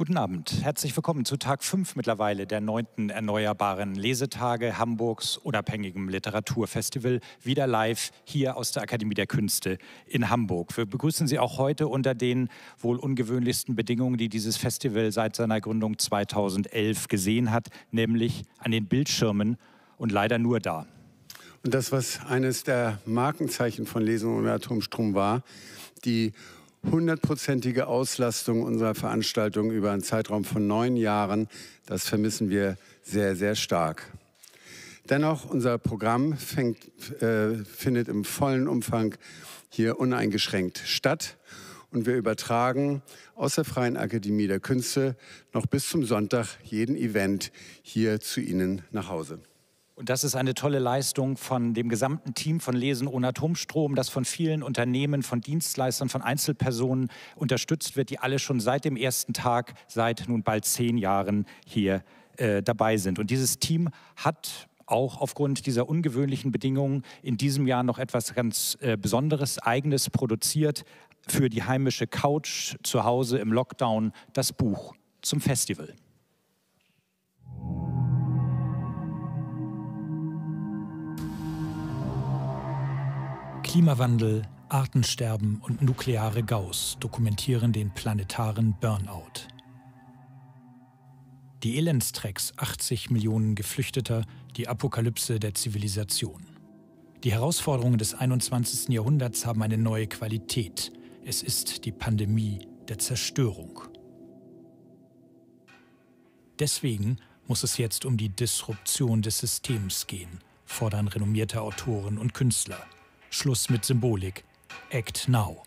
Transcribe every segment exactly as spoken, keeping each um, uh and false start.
Guten Abend, herzlich willkommen zu Tag fünf mittlerweile der neunten Erneuerbaren Lesetage Hamburgs unabhängigem Literaturfestival, wieder live hier aus der Akademie der Künste in Hamburg. Wir begrüßen Sie auch heute unter den wohl ungewöhnlichsten Bedingungen, die dieses Festival seit seiner Gründung zweitausendelf gesehen hat, nämlich an den Bildschirmen und leider nur da. Und das, was eines der Markenzeichen von Lesen ohne Atomstrom war, die hundertprozentige Auslastung unserer Veranstaltung über einen Zeitraum von neun Jahren, das vermissen wir sehr, sehr stark. Dennoch, unser Programm fängt, äh, findet im vollen Umfang hier uneingeschränkt statt. Und wir übertragen aus der Freien Akademie der Künste noch bis zum Sonntag jeden Event hier zu Ihnen nach Hause. Und das ist eine tolle Leistung von dem gesamten Team von Lesen ohne Atomstrom, das von vielen Unternehmen, von Dienstleistern, von Einzelpersonen unterstützt wird, die alle schon seit dem ersten Tag, seit nun bald zehn Jahren hier äh, dabei sind. Und dieses Team hat auch aufgrund dieser ungewöhnlichen Bedingungen in diesem Jahr noch etwas ganz äh, Besonderes, Eigenes produziert für die heimische Couch zu Hause im Lockdown, das Buch zum Festival. Klimawandel, Artensterben und nukleare Gaus dokumentieren den planetaren Burnout. Die Elendstrecks achtzig Millionen Geflüchteter, die Apokalypse der Zivilisation. Die Herausforderungen des einundzwanzigsten Jahrhunderts haben eine neue Qualität. Es ist die Pandemie der Zerstörung. Deswegen muss es jetzt um die Disruption des Systems gehen, fordern renommierte Autoren und Künstler. Schluss mit Symbolik. Act now.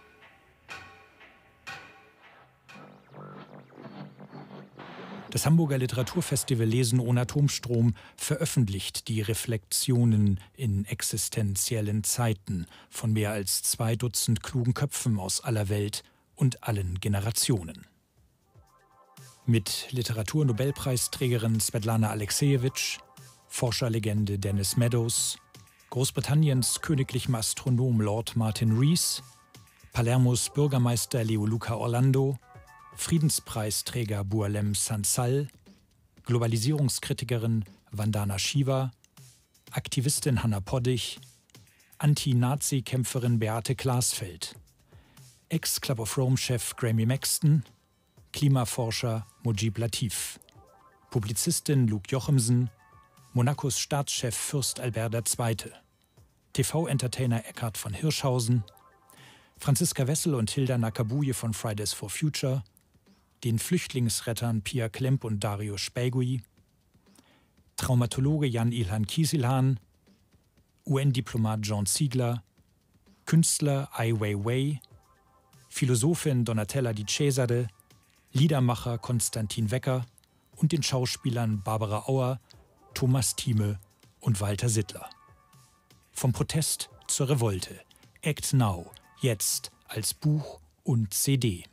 Das Hamburger Literaturfestival Lesen ohne Atomstrom veröffentlicht die Reflexionen in existenziellen Zeiten von mehr als zwei Dutzend klugen Köpfen aus aller Welt und allen Generationen. Mit Literaturnobelpreisträgerin Svetlana Aleksejewitsch, Forscherlegende Dennis Meadows, Großbritanniens königlichem Astronom Lord Martin Rees, Palermos Bürgermeister Leoluca Orlando, Friedenspreisträger Boualem Sansal, Globalisierungskritikerin Vandana Shiva, Aktivistin Hanna Poddig, Anti-Nazi-Kämpferin Beate Glasfeld, Ex-Club of Rome-Chef Graeme Maxton, Klimaforscher Mujib Latif, Publizistin Luke Jochemsen, Monacos Staatschef Fürst Albert der Zweite, T V-Entertainer Eckhard von Hirschhausen, Franziska Wessel und Hilda Nakabuje von Fridays for Future, den Flüchtlingsrettern Pia Klemp und Dario Spägui, Traumatologe Jan-Ilhan Kiesilhan, U N-Diplomat John Ziegler, Künstler Ai Weiwei, Philosophin Donatella Di Cesare, Liedermacher Konstantin Wecker und den Schauspielern Barbara Auer, Thomas Thieme und Walter Sittler. Vom Protest zur Revolte. Act Now. Jetzt als Buch und C D.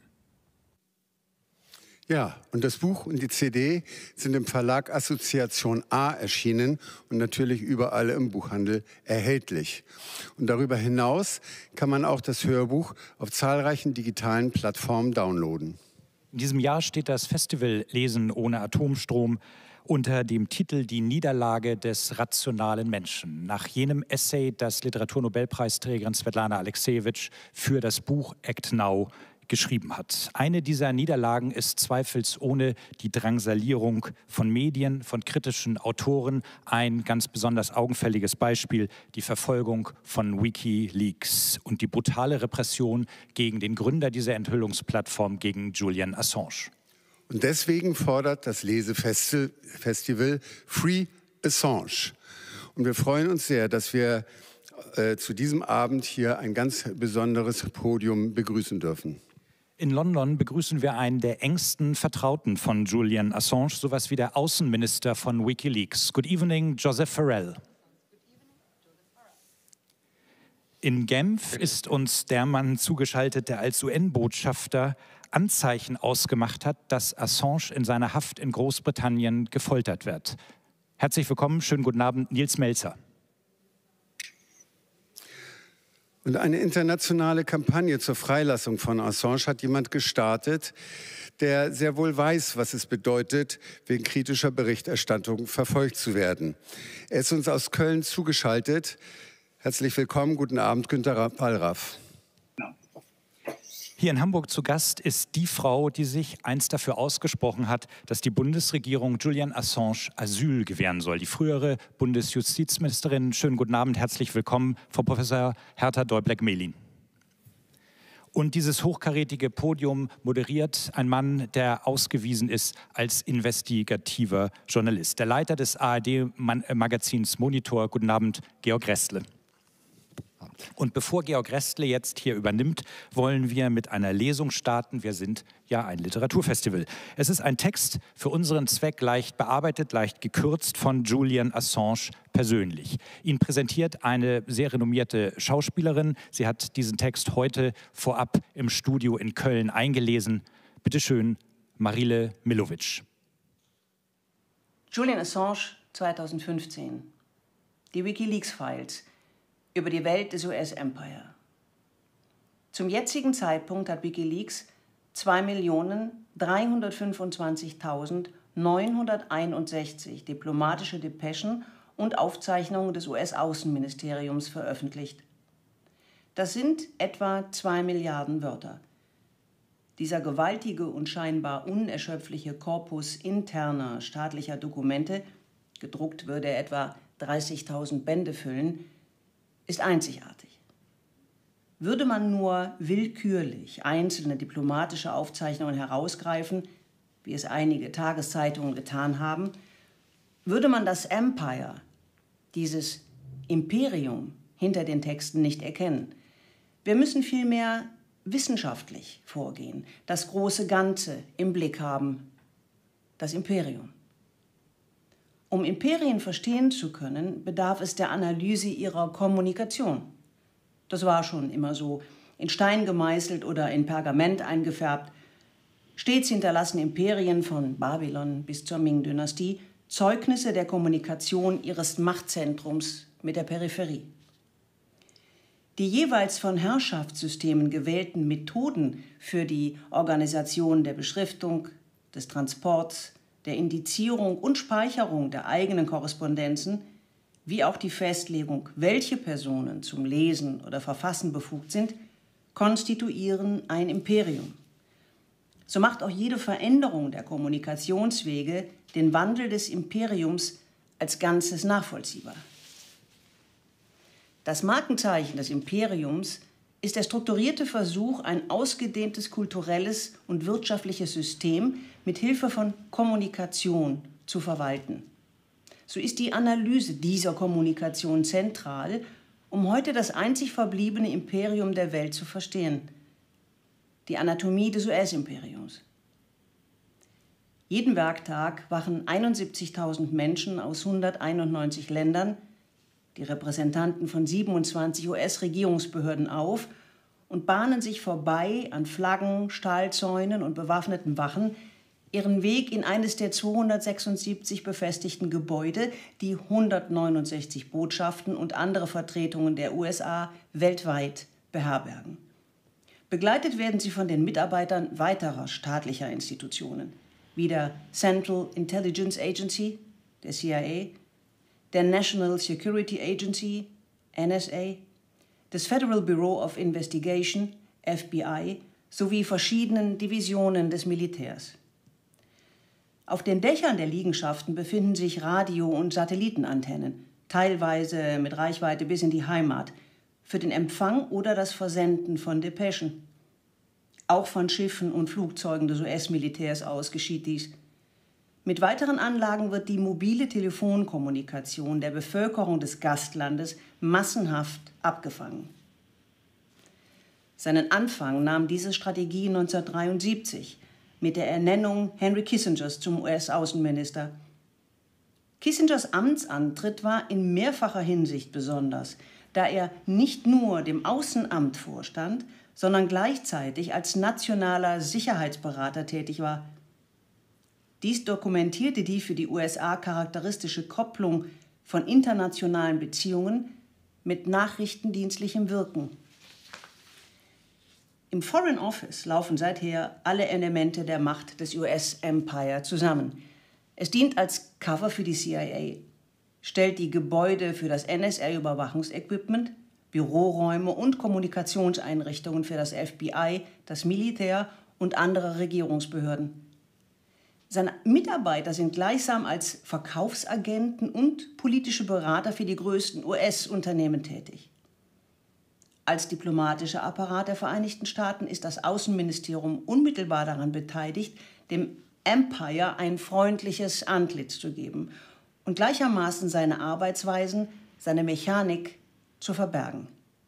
Ja, und das Buch und die C D sind im Verlag Assoziation A erschienen und natürlich überall im Buchhandel erhältlich. Und darüber hinaus kann man auch das Hörbuch auf zahlreichen digitalen Plattformen downloaden. In diesem Jahr steht das Festival Lesen ohne Atomstrom unter dem Titel Die Niederlage des rationalen Menschen. Nach jenem Essay, das Literaturnobelpreisträgerin Svetlana Aleksejewitsch für das Buch Act Now geschrieben hat. Eine dieser Niederlagen ist zweifelsohne die Drangsalierung von Medien, von kritischen Autoren. Ein ganz besonders augenfälliges Beispiel, die Verfolgung von WikiLeaks und die brutale Repression gegen den Gründer dieser Enthüllungsplattform, gegen Julian Assange. Und deswegen fordert das Lesefestival Free Assange. Und wir freuen uns sehr, dass wir äh, zu diesem Abend hier ein ganz besonderes Podium begrüßen dürfen. In London begrüßen wir einen der engsten Vertrauten von Julian Assange, sowas wie der Außenminister von WikiLeaks. Good evening, Joseph Farrell. In Genf ist uns der Mann zugeschaltet, der als U N-Botschafter Anzeichen ausgemacht hat, dass Assange in seiner Haft in Großbritannien gefoltert wird. Herzlich willkommen, schönen guten Abend, Nils Melzer. Und eine internationale Kampagne zur Freilassung von Assange hat jemand gestartet, der sehr wohl weiß, was es bedeutet, wegen kritischer Berichterstattung verfolgt zu werden. Er ist uns aus Köln zugeschaltet. Herzlich willkommen, guten Abend, Günter Wallraff. Hier in Hamburg zu Gast ist die Frau, die sich einst dafür ausgesprochen hat, dass die Bundesregierung Julian Assange Asyl gewähren soll. Die frühere Bundesjustizministerin. Schönen guten Abend, herzlich willkommen, Frau Professor Hertha Däubleck-Mehlin. Und dieses hochkarätige Podium moderiert ein Mann, der ausgewiesen ist als investigativer Journalist. Der Leiter des A R D-Magazins Monitor. Guten Abend, Georg Restle. Und bevor Georg Restle jetzt hier übernimmt, wollen wir mit einer Lesung starten. Wir sind ja ein Literaturfestival. Es ist ein Text für unseren Zweck leicht bearbeitet, leicht gekürzt von Julian Assange persönlich. Ihn präsentiert eine sehr renommierte Schauspielerin. Sie hat diesen Text heute vorab im Studio in Köln eingelesen. Bitte schön, Marile Milovic. Julian Assange zweitausendfünfzehn. Die WikiLeaks-Files über die Welt des U S-Empire. Zum jetzigen Zeitpunkt hat WikiLeaks zwei Millionen dreihundertfünfundzwanzigtausendneunhunderteinundsechzig diplomatische Depeschen und Aufzeichnungen des U S-Außenministeriums veröffentlicht. Das sind etwa zwei Milliarden Wörter. Dieser gewaltige und scheinbar unerschöpfliche Korpus interner staatlicher Dokumente, gedruckt würde er etwa dreißigtausend Bände füllen, ist einzigartig. Würde man nur willkürlich einzelne diplomatische Aufzeichnungen herausgreifen, wie es einige Tageszeitungen getan haben, würde man das Empire, dieses Imperium hinter den Texten nicht erkennen. Wir müssen vielmehr wissenschaftlich vorgehen, das große Ganze im Blick haben, das Imperium. Um Imperien verstehen zu können, bedarf es der Analyse ihrer Kommunikation. Das war schon immer so, in Stein gemeißelt oder in Pergament eingefärbt. Stets hinterlassen Imperien von Babylon bis zur Ming-Dynastie Zeugnisse der Kommunikation ihres Machtzentrums mit der Peripherie. Die jeweils von Herrschaftssystemen gewählten Methoden für die Organisation der Beschriftung, des Transports, der Indizierung und Speicherung der eigenen Korrespondenzen, wie auch die Festlegung, welche Personen zum Lesen oder Verfassen befugt sind, konstituieren ein Imperium. So macht auch jede Veränderung der Kommunikationswege den Wandel des Imperiums als Ganzes nachvollziehbar. Das Markenzeichen des Imperiums ist der strukturierte Versuch, ein ausgedehntes kulturelles und wirtschaftliches System mit Hilfe von Kommunikation zu verwalten. So ist die Analyse dieser Kommunikation zentral, um heute das einzig verbliebene Imperium der Welt zu verstehen: die Anatomie des U S-Imperiums. Jeden Werktag wachen einundsiebzigtausend Menschen aus hunderteinundneunzig Ländern, die Repräsentanten von siebenundzwanzig U S-Regierungsbehörden auf und bahnen sich vorbei an Flaggen, Stahlzäunen und bewaffneten Wachen ihren Weg in eines der zweihundertsechsundsiebzig befestigten Gebäude, die hundertneunundsechzig Botschaften und andere Vertretungen der U S A weltweit beherbergen. Begleitet werden sie von den Mitarbeitern weiterer staatlicher Institutionen, wie der Central Intelligence Agency, der C I A, der National Security Agency, N S A, des Federal Bureau of Investigation, F B I, sowie verschiedenen Divisionen des Militärs. Auf den Dächern der Liegenschaften befinden sich Radio- und Satellitenantennen, teilweise mit Reichweite bis in die Heimat, für den Empfang oder das Versenden von Depeschen. Auch von Schiffen und Flugzeugen des U S-Militärs aus geschieht dies. Mit weiteren Anlagen wird die mobile Telefonkommunikation der Bevölkerung des Gastlandes massenhaft abgefangen. Seinen Anfang nahm diese Strategie neunzehnhundertdreiundsiebzig mit der Ernennung Henry Kissingers zum U S-Außenminister. Kissingers Amtsantritt war in mehrfacher Hinsicht besonders, da er nicht nur dem Außenamt vorstand, sondern gleichzeitig als nationaler Sicherheitsberater tätig war. Dies dokumentierte die für die U S A charakteristische Kopplung von internationalen Beziehungen mit nachrichtendienstlichem Wirken. Im Foreign Office laufen seither alle Elemente der Macht des U S-Empire zusammen. Es dient als Cover für die C I A, stellt die Gebäude für das N S A-Überwachungsequipment, Büroräume und Kommunikationseinrichtungen für das F B I, das Militär und andere Regierungsbehörden. Seine Mitarbeiter sind gleichsam als Verkaufsagenten und politische Berater für die größten U S-Unternehmen tätig. Als diplomatischer Apparat der Vereinigten Staaten ist das Außenministerium unmittelbar daran beteiligt, dem Empire ein freundliches Antlitz zu geben und gleichermaßen seine Arbeitsweisen, seine Mechanik zu verbergen.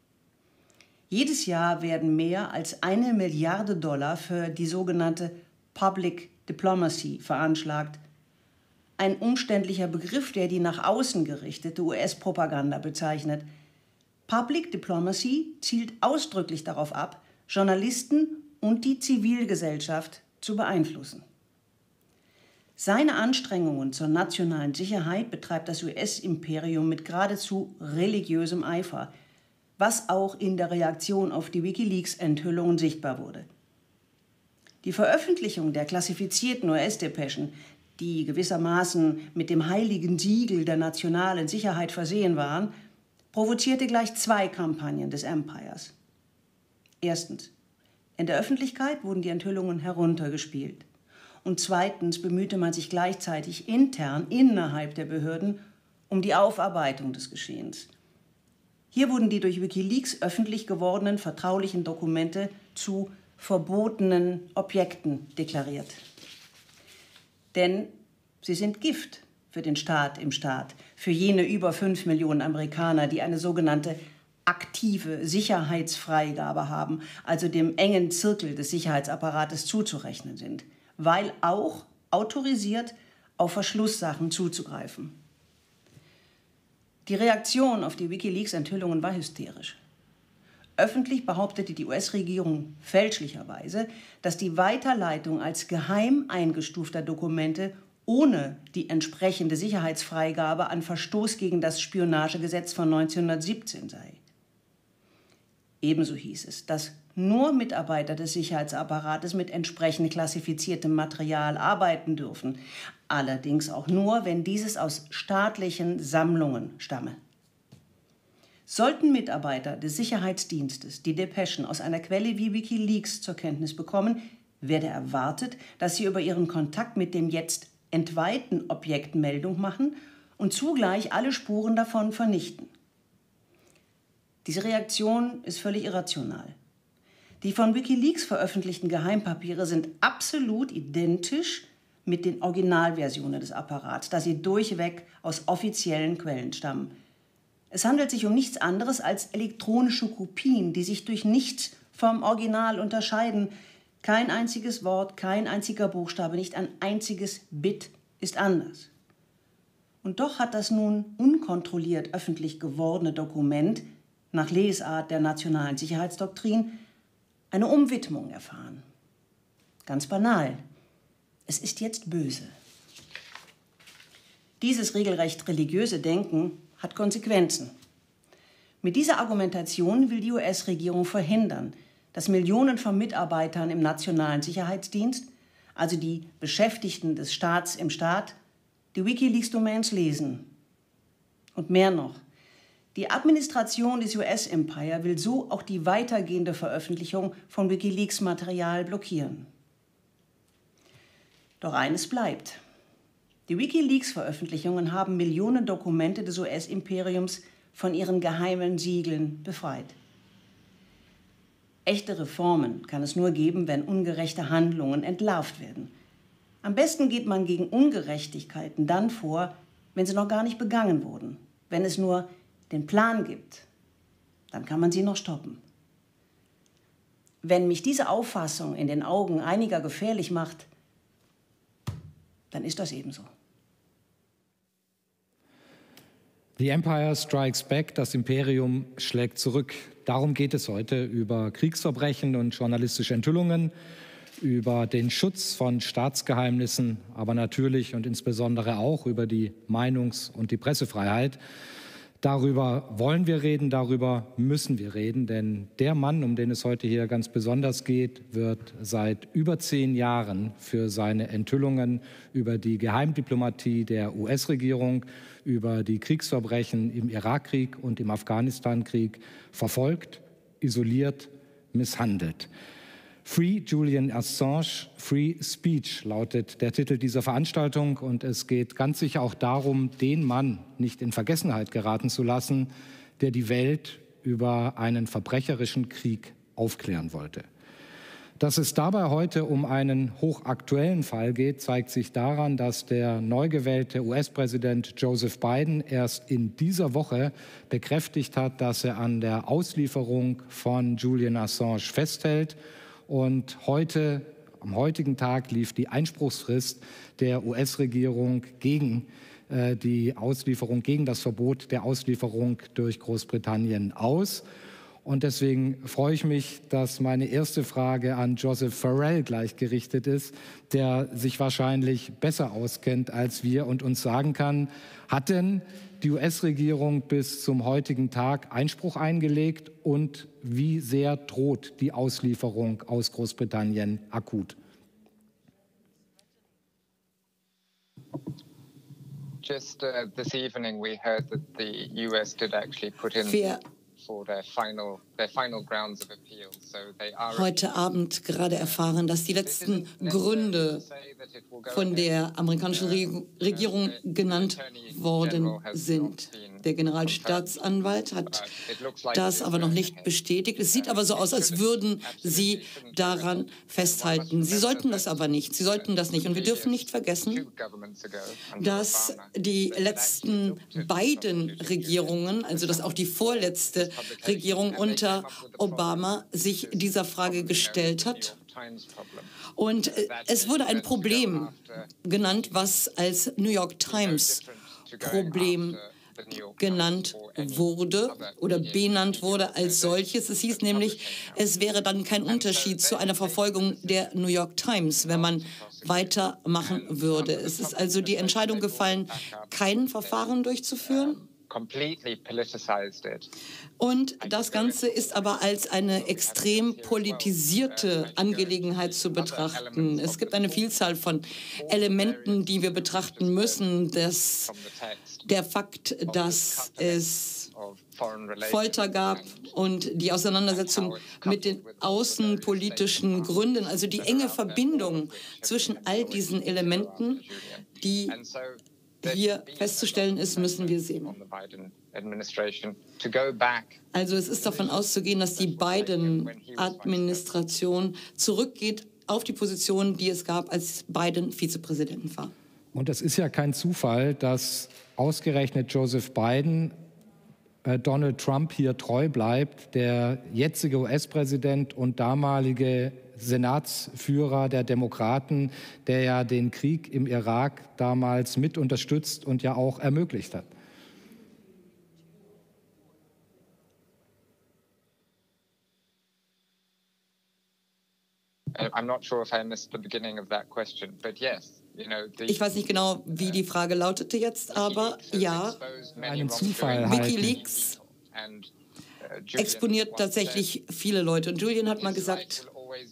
Jedes Jahr werden mehr als eine Milliarde Dollar für die sogenannte Public Diplomacy veranschlagt. Ein umständlicher Begriff, der die nach außen gerichtete U S-Propaganda bezeichnet. Public Diplomacy zielt ausdrücklich darauf ab, Journalisten und die Zivilgesellschaft zu beeinflussen. Seine Anstrengungen zur nationalen Sicherheit betreibt das U S-Imperium mit geradezu religiösem Eifer, was auch in der Reaktion auf die WikiLeaks-Enthüllungen sichtbar wurde. Die Veröffentlichung der klassifizierten U S-Depeschen, die gewissermaßen mit dem heiligen Siegel der nationalen Sicherheit versehen waren, provozierte gleich zwei Kampagnen des Empires. Erstens: In der Öffentlichkeit wurden die Enthüllungen heruntergespielt. Und zweitens bemühte man sich gleichzeitig intern innerhalb der Behörden um die Aufarbeitung des Geschehens. Hier wurden die durch WikiLeaks öffentlich gewordenen vertraulichen Dokumente zu verbotenen Objekten deklariert. Denn sie sind Gift für den Staat im Staat, für jene über fünf Millionen Amerikaner, die eine sogenannte aktive Sicherheitsfreigabe haben, also dem engen Zirkel des Sicherheitsapparates zuzurechnen sind, weil auch autorisiert auf Verschlusssachen zuzugreifen. Die Reaktion auf die WikiLeaks-Enthüllungen war hysterisch. Öffentlich behauptete die U S-Regierung fälschlicherweise, dass die Weiterleitung als geheim eingestufter Dokumente ohne die entsprechende Sicherheitsfreigabe ein Verstoß gegen das Spionagegesetz von neunzehnhundertsiebzehn sei. Ebenso hieß es, dass nur Mitarbeiter des Sicherheitsapparates mit entsprechend klassifiziertem Material arbeiten dürfen, allerdings auch nur, wenn dieses aus staatlichen Sammlungen stamme. Sollten Mitarbeiter des Sicherheitsdienstes die Depeschen aus einer Quelle wie WikiLeaks zur Kenntnis bekommen, werde erwartet, dass sie über ihren Kontakt mit dem jetzt entweihten Objekt Meldung machen und zugleich alle Spuren davon vernichten. Diese Reaktion ist völlig irrational. Die von WikiLeaks veröffentlichten Geheimpapiere sind absolut identisch mit den Originalversionen des Apparats, da sie durchweg aus offiziellen Quellen stammen. Es handelt sich um nichts anderes als elektronische Kopien, die sich durch nichts vom Original unterscheiden. Kein einziges Wort, kein einziger Buchstabe, nicht ein einziges Bit ist anders. Und doch hat das nun unkontrolliert öffentlich gewordene Dokument nach Lesart der nationalen Sicherheitsdoktrin eine Umwidmung erfahren. Ganz banal. Es ist jetzt böse. Dieses regelrecht religiöse Denken hat Konsequenzen. Mit dieser Argumentation will die U S-Regierung verhindern, dass Millionen von Mitarbeitern im Nationalen Sicherheitsdienst, also die Beschäftigten des Staats im Staat, die WikiLeaks-Domains lesen. Und mehr noch, die Administration des U S-Empire will so auch die weitergehende Veröffentlichung von WikiLeaks-Material blockieren. Doch eines bleibt. Die WikiLeaks-Veröffentlichungen haben Millionen Dokumente des U S-Imperiums von ihren geheimen Siegeln befreit. Echte Reformen kann es nur geben, wenn ungerechte Handlungen entlarvt werden. Am besten geht man gegen Ungerechtigkeiten dann vor, wenn sie noch gar nicht begangen wurden. Wenn es nur den Plan gibt, dann kann man sie noch stoppen. Wenn mich diese Auffassung in den Augen einiger gefährlich macht, dann ist das ebenso. The Empire Strikes Back, das Imperium schlägt zurück. Darum geht es heute, über Kriegsverbrechen und journalistische Enthüllungen, über den Schutz von Staatsgeheimnissen, aber natürlich und insbesondere auch über die Meinungs- und die Pressefreiheit. Darüber wollen wir reden, darüber müssen wir reden, denn der Mann, um den es heute hier ganz besonders geht, wird seit über zehn Jahren für seine Enthüllungen über die Geheimdiplomatie der U S-Regierung, über die Kriegsverbrechen im Irakkrieg und im Afghanistankrieg verfolgt, isoliert, misshandelt. Free Julian Assange, Free Speech lautet der Titel dieser Veranstaltung, und es geht ganz sicher auch darum, den Mann nicht in Vergessenheit geraten zu lassen, der die Welt über einen verbrecherischen Krieg aufklären wollte. Dass es dabei heute um einen hochaktuellen Fall geht, zeigt sich daran, dass der neu gewählte U S-Präsident Joseph Biden erst in dieser Woche bekräftigt hat, dass er an der Auslieferung von Julian Assange festhält. Und heute, am heutigen Tag lief die Einspruchsfrist der U S-Regierung gegen äh, die Auslieferung, gegen das Verbot der Auslieferung durch Großbritannien aus. Und deswegen freue ich mich, dass meine erste Frage an Joseph Farrell gleich gerichtet ist, der sich wahrscheinlich besser auskennt als wir und uns sagen kann, hat denn die U S-Regierung bis zum heutigen Tag Einspruch eingelegt, und wie sehr droht die Auslieferung aus Großbritannien akut? Just uh, this evening we heard that the U S did actually put in Wir for their final their final grounds of appeal. So they are heute Abend gerade erfahren, dass die letzten Gründe von der amerikanischen Regierung genannt worden sind. Der Generalstaatsanwalt hat das aber noch nicht bestätigt. Es sieht aber so aus, als würden sie daran festhalten. Sie sollten das aber nicht. Sie sollten das nicht. Und wir dürfen nicht vergessen, dass die letzten beiden Regierungen, also dass auch die vorletzte Regierung unter Obama sich dieser Frage gestellt hat. Und es wurde ein Problem genannt, was als New York Times Problem genannt wurde oder benannt wurde als solches. Es hieß nämlich, es wäre dann kein Unterschied zu einer Verfolgung der New York Times, wenn man weitermachen würde. Es ist also die Entscheidung gefallen, kein Verfahren durchzuführen. Und das Ganze ist aber als eine extrem politisierte Angelegenheit zu betrachten. Es gibt eine Vielzahl von Elementen, die wir betrachten müssen. Das, der Fakt, dass es Folter gab und die Auseinandersetzung mit den außenpolitischen Gründen, also die enge Verbindung zwischen all diesen Elementen, die hier festzustellen ist, müssen wir sehen. Also es ist davon auszugehen, dass die Biden-Administration zurückgeht auf die Position, die es gab, als Biden Vizepräsident war. Und es ist ja kein Zufall, dass ausgerechnet Joseph Biden äh, Donald Trump hier treu bleibt, der jetzige U S-Präsident und damalige Senatsführer der Demokraten, der ja den Krieg im Irak damals mit unterstützt und ja auch ermöglicht hat. Ich weiß nicht genau, wie die Frage lautete jetzt, aber ja, einen Zufall WikiLeaks exponiert tatsächlich viele Leute. Und Julian hat mal gesagt,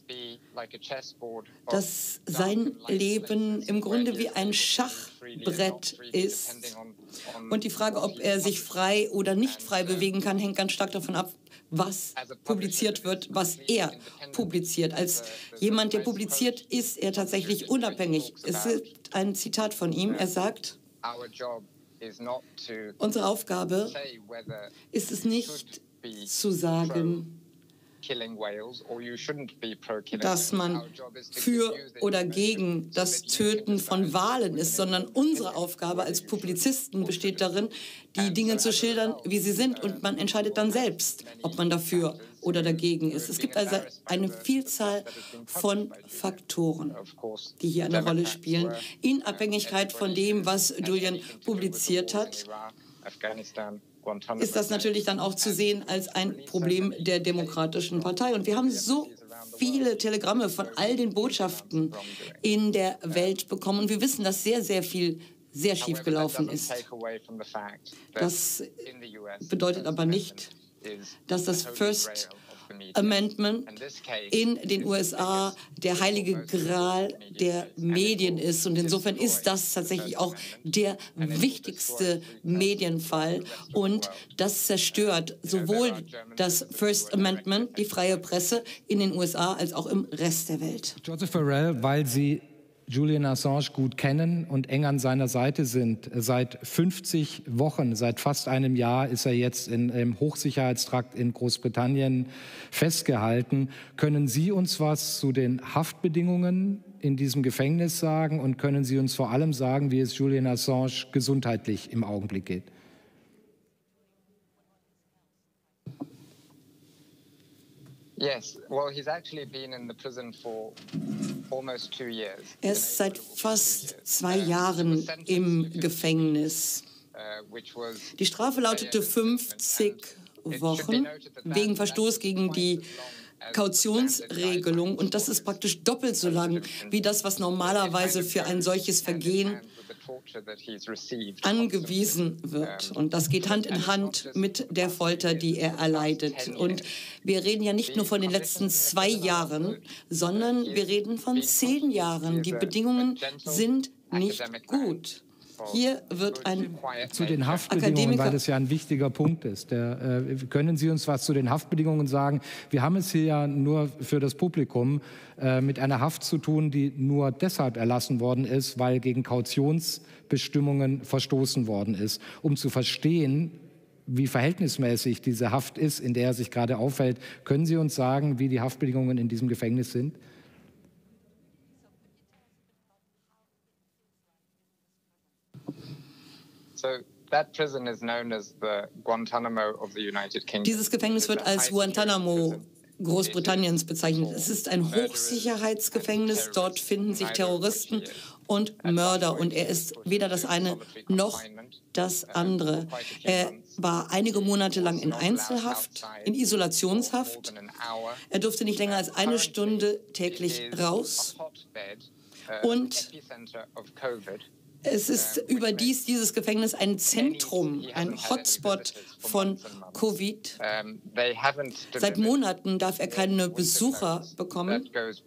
dass sein Leben im Grunde wie ein Schachbrett ist. Und die Frage, ob er sich frei oder nicht frei bewegen kann, hängt ganz stark davon ab, was publiziert wird, was er publiziert. Als jemand, der publiziert, ist er tatsächlich unabhängig. Es gibt ein Zitat von ihm. Er sagt, unsere Aufgabe ist es nicht zu sagen, dass man für oder gegen das Töten von Walen ist, sondern unsere Aufgabe als Publizisten besteht darin, die Dinge zu schildern, wie sie sind, und man entscheidet dann selbst, ob man dafür oder dagegen ist. Es gibt also eine Vielzahl von Faktoren, die hier eine Rolle spielen, in Abhängigkeit von dem, was Julian publiziert hat. Ist das natürlich dann auch zu sehen als ein Problem der Demokratischen Partei. Und wir haben so viele Telegramme von all den Botschaften in der Welt bekommen. Und wir wissen, dass sehr, sehr viel sehr schief gelaufen ist. Das bedeutet aber nicht, dass das First Amendment in den U S A der heilige Gral der Medien ist. Und insofern ist das tatsächlich auch der wichtigste Medienfall. Und das zerstört sowohl das First Amendment, die freie Presse in den U S A, als auch im Rest der Welt. Joseph Farrell, weil Sie Julian Assange gut kennen und eng an seiner Seite sind. Seit fünfzig Wochen, seit fast einem Jahr ist er jetzt in, im Hochsicherheitstrakt in Großbritannien festgehalten. Können Sie uns was zu den Haftbedingungen in diesem Gefängnis sagen und können Sie uns vor allem sagen, wie es Julian Assange gesundheitlich im Augenblick geht? Yes, well, he's actually been in the prison for almost two years. Er ist seit fast zwei Jahren im Gefängnis. Die Strafe lautete fünfzig Wochen wegen Verstoß gegen die Kautionsregelung. Und das ist praktisch doppelt so lang wie das, was normalerweise für ein solches Vergehen angewiesen wird. Und das geht Hand in Hand mit der Folter, die er erleidet. Und wir reden ja nicht nur von den letzten zwei Jahren, sondern wir reden von zehn Jahren. Die Bedingungen sind nicht gut. Hier wird ein zu den Haftbedingungen, Akademiker, weil das ja ein wichtiger Punkt ist. Der, äh, können Sie uns was zu den Haftbedingungen sagen? Wir haben es hier ja nur für das Publikum äh, mit einer Haft zu tun, die nur deshalb erlassen worden ist, weil gegen Kautionsbestimmungen verstoßen worden ist. Um zu verstehen, wie verhältnismäßig diese Haft ist, in der er sich gerade aufhält, können Sie uns sagen, wie die Haftbedingungen in diesem Gefängnis sind? Dieses Gefängnis wird als Guantanamo Großbritanniens bezeichnet. Es ist ein Hochsicherheitsgefängnis. Dort finden sich Terroristen und Mörder. Und er ist weder das eine noch das andere. Er war einige Monate lang in Einzelhaft, in Isolationshaft. Er durfte nicht länger als eine Stunde täglich raus. Und es ist überdies dieses Gefängnis ein Zentrum, ein Hotspot von Covid. Seit Monaten darf er keine Besucher bekommen.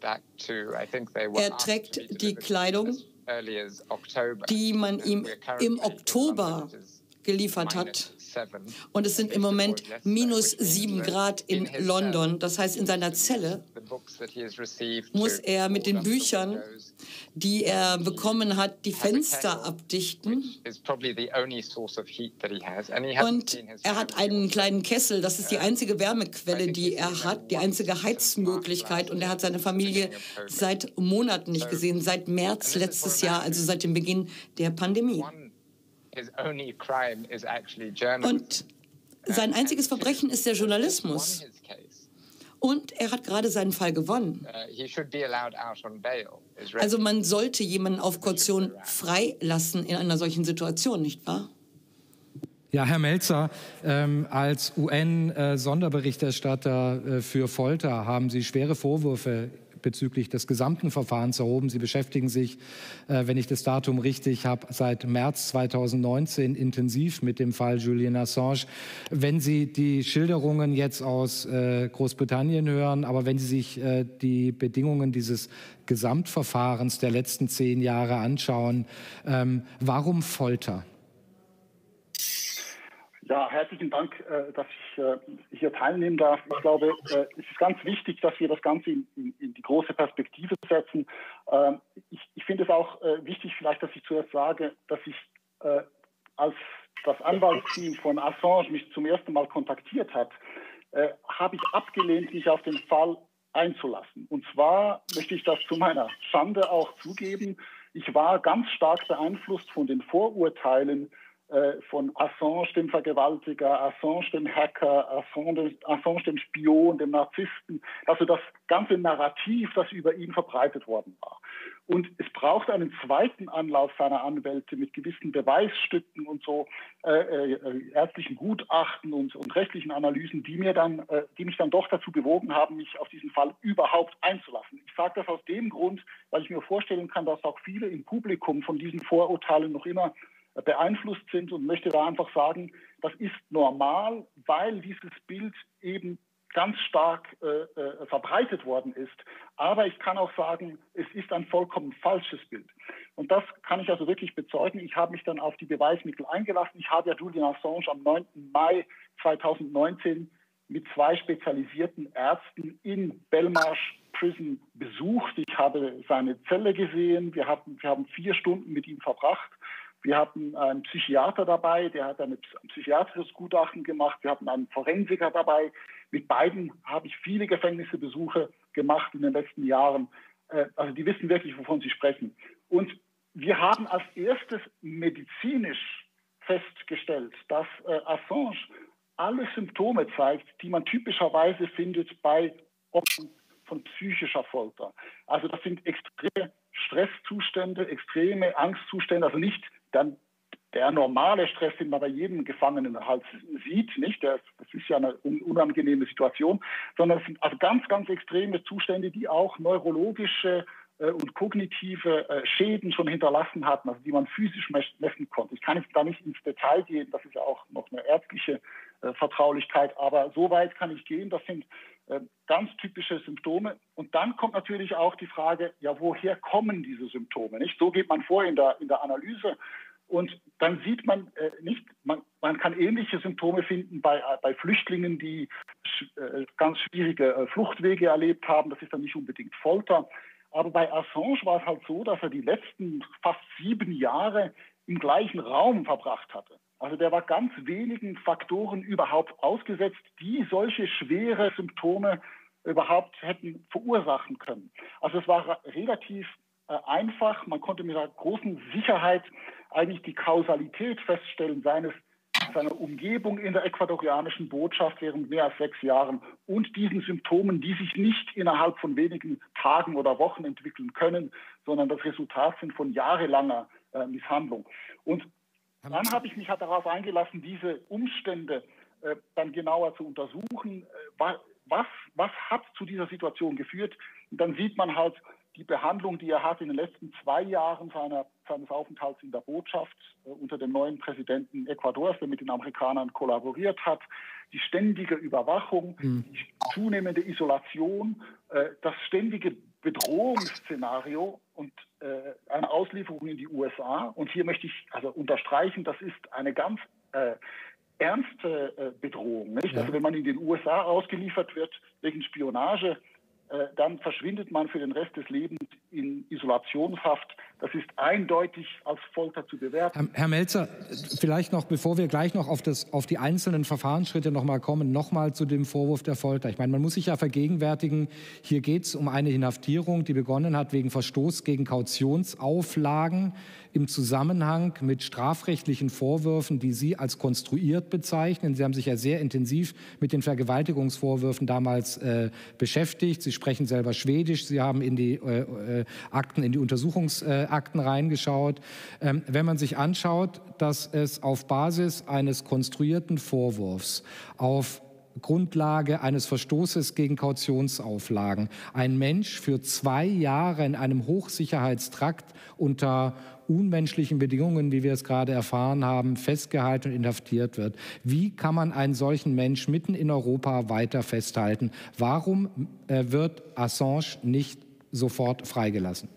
Er trägt die Kleidung, die man ihm im Oktober geliefert hat. Und es sind im Moment minus sieben Grad in London. Das heißt, in seiner Zelle muss er mit den Büchern, die er bekommen hat, die Fenster abdichten. Und er hat einen kleinen Kessel. Das ist die einzige Wärmequelle, die er hat, die einzige Heizmöglichkeit. Und er hat seine Familie seit Monaten nicht gesehen, seit März letztes Jahr, also seit dem Beginn der Pandemie. Und sein einziges Verbrechen ist der Journalismus. Und er hat gerade seinen Fall gewonnen. Also man sollte jemanden auf Kaution freilassen in einer solchen Situation, nicht wahr? Ja, Herr Melzer, ähm, als U N-Sonderberichterstatter äh, für Folter haben Sie schwere Vorwürfe bezüglich des gesamten Verfahrens erhoben. Sie beschäftigen sich, äh, wenn ich das Datum richtig habe, seit März zweitausendneunzehn intensiv mit dem Fall Julian Assange. Wenn Sie die Schilderungen jetzt aus äh, Großbritannien hören, aber wenn Sie sich äh, die Bedingungen dieses Gesamtverfahrens der letzten zehn Jahre anschauen, ähm, warum Folter? Ja, herzlichen Dank, äh, dass ich äh, hier teilnehmen darf. Ich glaube, äh, es ist ganz wichtig, dass wir das Ganze in, in, in die große Perspektive setzen. Ähm, ich ich finde es auch äh, wichtig, vielleicht, dass ich zuerst sage, dass ich, äh, als das Anwaltsteam von Assange mich zum ersten Mal kontaktiert hat, äh, habe ich abgelehnt, mich auf den Fall einzulassen. Und zwar möchte ich das zu meiner Schande auch zugeben. Ich war ganz stark beeinflusst von den Vorurteilen äh, von Assange, dem Vergewaltiger, Assange, dem Hacker, Assange, Assange, dem Spion, dem Narzissten, also das ganze Narrativ, das über ihn verbreitet worden war. Und es braucht einen zweiten Anlauf seiner Anwälte mit gewissen Beweisstücken und so äh, äh, ärztlichen Gutachten und, und rechtlichen Analysen, die mir dann, äh, die mich dann doch dazu bewogen haben, mich auf diesen Fall überhaupt einzulassen. Ich sage das aus dem Grund, weil ich mir vorstellen kann, dass auch viele im Publikum von diesen Vorurteilen noch immer äh, beeinflusst sind und möchte da einfach sagen, das ist normal, weil dieses Bild eben ganz stark äh, äh, verbreitet worden ist. Aber ich kann auch sagen, es ist ein vollkommen falsches Bild. Und das kann ich also wirklich bezeugen. Ich habe mich dann auf die Beweismittel eingelassen. Ich habe ja Julian Assange am neunten Mai zweitausendneunzehn mit zwei spezialisierten Ärzten in Belmarsh Prison besucht. Ich habe seine Zelle gesehen. Wir hatten, wir haben vier Stunden mit ihm verbracht. Wir hatten einen Psychiater dabei, der hat ein psychiatrisches Gutachten gemacht. Wir hatten einen Forensiker dabei. Mit beiden habe ich viele Gefängnisbesuche gemacht in den letzten Jahren. Also die wissen wirklich, wovon sie sprechen. Und wir haben als erstes medizinisch festgestellt, dass Assange alle Symptome zeigt, die man typischerweise findet bei Opfern von psychischer Folter. Also das sind extreme Stresszustände, extreme Angstzustände, also nicht dann der normale Stress, den man bei jedem Gefangenen halt sieht, nicht? Das, das ist ja eine unangenehme Situation, sondern es sind also ganz, ganz extreme Zustände, die auch neurologische äh, und kognitive äh, Schäden schon hinterlassen hatten, also die man physisch messen konnte. Ich kann jetzt da nicht ins Detail gehen, das ist ja auch noch eine ärztliche äh, Vertraulichkeit, aber so weit kann ich gehen, das sind äh, ganz typische Symptome. Und dann kommt natürlich auch die Frage, ja, woher kommen diese Symptome, nicht? So geht man vor in der, in der Analyse. Und dann sieht man äh, nicht, man, man kann ähnliche Symptome finden bei, äh, bei Flüchtlingen, die äh, ganz schwierige äh, Fluchtwege erlebt haben. Das ist dann nicht unbedingt Folter. Aber bei Assange war es halt so, dass er die letzten fast sieben Jahre im gleichen Raum verbracht hatte. Also der war ganz wenigen Faktoren überhaupt ausgesetzt, die solche schwere Symptome überhaupt hätten verursachen können. Also es war relativ äh, einfach. Man konnte mit einer großen Sicherheit eigentlich die Kausalität feststellen seines, seiner Umgebung in der ecuadorianischen Botschaft während mehr als sechs Jahren und diesen Symptomen, die sich nicht innerhalb von wenigen Tagen oder Wochen entwickeln können, sondern das Resultat sind von jahrelanger äh, Misshandlung. Und dann habe ich mich halt darauf eingelassen, diese Umstände äh, dann genauer zu untersuchen. Äh, was, was hat zu dieser Situation geführt? Und dann sieht man halt die Behandlung, die er hat in den letzten zwei Jahren seiner, seines Aufenthalts in der Botschaft äh, unter dem neuen Präsidenten Ecuadors, der mit den Amerikanern kollaboriert hat, die ständige Überwachung, mhm. die zunehmende Isolation, äh, das ständige Bedrohungsszenario und äh, eine Auslieferung in die U S A. Und hier möchte ich also unterstreichen, das ist eine ganz äh, ernste äh, Bedrohung. Nicht? Ja. Also wenn man in den U S A ausgeliefert wird wegen Spionage, äh, dann verschwindet man für den Rest des Lebens in Isolationshaft. Das ist eindeutig als Folter zu bewerten. Herr, Herr Melzer, vielleicht noch, bevor wir gleich noch auf, das, auf die einzelnen Verfahrensschritte noch mal kommen, noch mal zu dem Vorwurf der Folter. Ich meine, man muss sich ja vergegenwärtigen, hier geht es um eine Inhaftierung, die begonnen hat wegen Verstoß gegen Kautionsauflagen im Zusammenhang mit strafrechtlichen Vorwürfen, die Sie als konstruiert bezeichnen. Sie haben sich ja sehr intensiv mit den Vergewaltigungsvorwürfen damals äh, beschäftigt. Sie sprechen selber Schwedisch. Sie haben in die äh, äh, Akten, in die Untersuchungsakten reingeschaut. Ähm, wenn man sich anschaut, dass es auf Basis eines konstruierten Vorwurfs, auf Grundlage eines Verstoßes gegen Kautionsauflagen, ein Mensch für zwei Jahre in einem Hochsicherheitstrakt unter unmenschlichen Bedingungen, wie wir es gerade erfahren haben, festgehalten und inhaftiert wird. Wie kann man einen solchen Mensch mitten in Europa weiter festhalten? Warum äh, wird Assange nicht sofort freigelassen?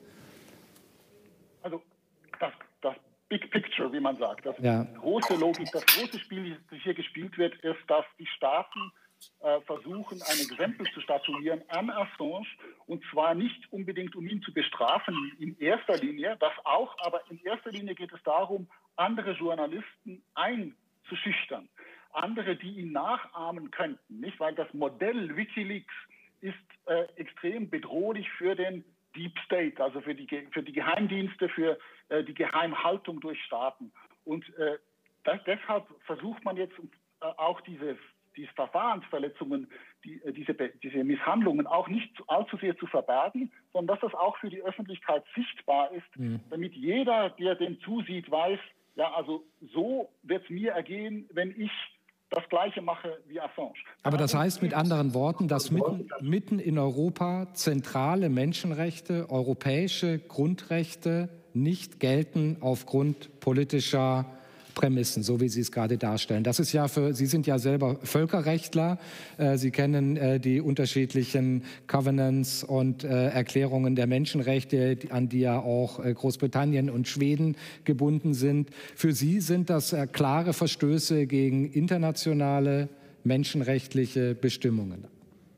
Also das, das Big Picture, wie man sagt, das ja. große Logik, das große Spiel, das hier gespielt wird, ist, dass die Staaten äh, versuchen, ein Exempel zu statuieren an Assange, und zwar nicht unbedingt, um ihn zu bestrafen in erster Linie, das auch, aber in erster Linie geht es darum, andere Journalisten einzuschüchtern, andere, die ihn nachahmen könnten, nicht? Weil das Modell WikiLeaks ist äh, extrem bedrohlich für den Deep State, also für die, für die Geheimdienste, für äh, die Geheimhaltung durch Staaten. Und äh, das, deshalb versucht man jetzt äh, auch diese, diese Verfahrensverletzungen, die, äh, diese, diese Misshandlungen auch nicht allzu sehr zu verbergen, sondern dass das auch für die Öffentlichkeit sichtbar ist, mhm. damit jeder, der dem zusieht, weiß, ja, also so wird es mir ergehen, wenn ich das Gleiche mache wie Assange. Aber das heißt mit anderen Worten, dass mitten, mitten in Europa zentrale Menschenrechte, europäische Grundrechte nicht gelten aufgrund politischer Prämissen, so wie Sie es gerade darstellen. Das ist ja für, Sie sind ja selber Völkerrechtler. Äh, Sie kennen äh, die unterschiedlichen Covenants und äh, Erklärungen der Menschenrechte, die, an die ja auch äh, Großbritannien und Schweden gebunden sind. Für Sie sind das äh, klare Verstöße gegen internationale menschenrechtliche Bestimmungen.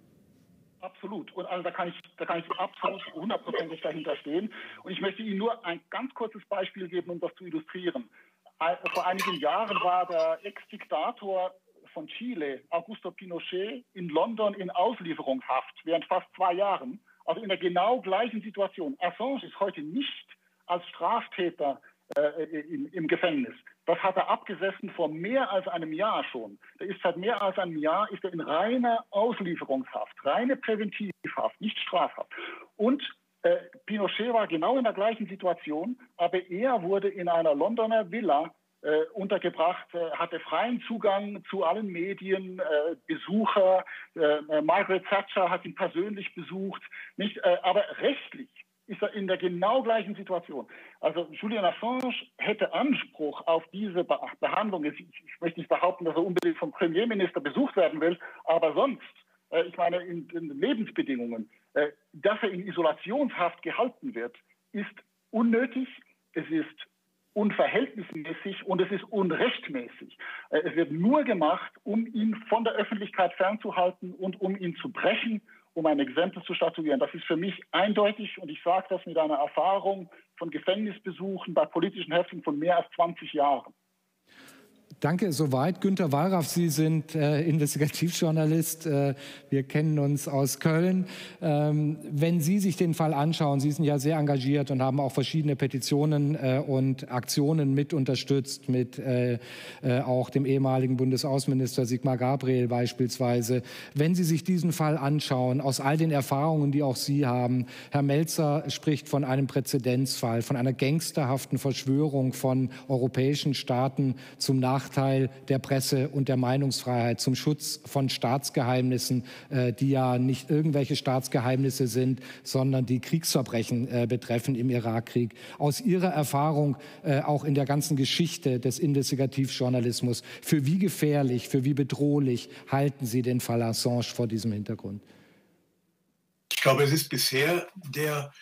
Absolut. Und also da kann ich, da kann ich absolut hundertprozentig dahinter stehen. Und ich möchte Ihnen nur ein ganz kurzes Beispiel geben, um das zu illustrieren. Vor einigen Jahren war der Ex-Diktator von Chile, Augusto Pinochet, in London in Auslieferungshaft während fast zwei Jahren. Also in der genau gleichen Situation. Assange ist heute nicht als Straftäter äh, im, im Gefängnis. Das hat er abgesessen vor mehr als einem Jahr schon. Der ist seit mehr als einem Jahr ist er in reiner Auslieferungshaft, reine Präventivhaft, nicht Strafhaft. Und Äh, Pinochet war genau in der gleichen Situation, aber er wurde in einer Londoner Villa äh, untergebracht, äh, hatte freien Zugang zu allen Medien, äh, Besucher. Äh, Margaret Thatcher hat ihn persönlich besucht, nicht, äh, aber rechtlich ist er in der genau gleichen Situation. Also Julian Assange hätte Anspruch auf diese Be Behandlung. Ich, ich möchte nicht behaupten, dass er unbedingt vom Premierminister besucht werden will, aber sonst, äh, ich meine, in, in Lebensbedingungen, dass er in Isolationshaft gehalten wird, ist unnötig, es ist unverhältnismäßig und es ist unrechtmäßig. Es wird nur gemacht, um ihn von der Öffentlichkeit fernzuhalten und um ihn zu brechen, um ein Exempel zu statuieren. Das ist für mich eindeutig und ich sage das mit einer Erfahrung von Gefängnisbesuchen bei politischen Häftlingen von mehr als zwanzig Jahren. Danke, soweit. Günter Wallraff, Sie sind äh, Investigativjournalist. Äh, wir kennen uns aus Köln. Ähm, wenn Sie sich den Fall anschauen, Sie sind ja sehr engagiert und haben auch verschiedene Petitionen äh, und Aktionen mit unterstützt, mit äh, äh, auch dem ehemaligen Bundesaußenminister Sigmar Gabriel beispielsweise. Wenn Sie sich diesen Fall anschauen, aus all den Erfahrungen, die auch Sie haben, Herr Melzer spricht von einem Präzedenzfall, von einer gangsterhaften Verschwörung von europäischen Staaten zum Nachteil der Presse und der Meinungsfreiheit, zum Schutz von Staatsgeheimnissen, äh, die ja nicht irgendwelche Staatsgeheimnisse sind, sondern die Kriegsverbrechen äh, betreffen im Irakkrieg. Aus Ihrer Erfahrung äh, auch in der ganzen Geschichte des Investigativjournalismus, für wie gefährlich, für wie bedrohlich halten Sie den Fall Assange vor diesem Hintergrund? Ich glaube, es ist bisher der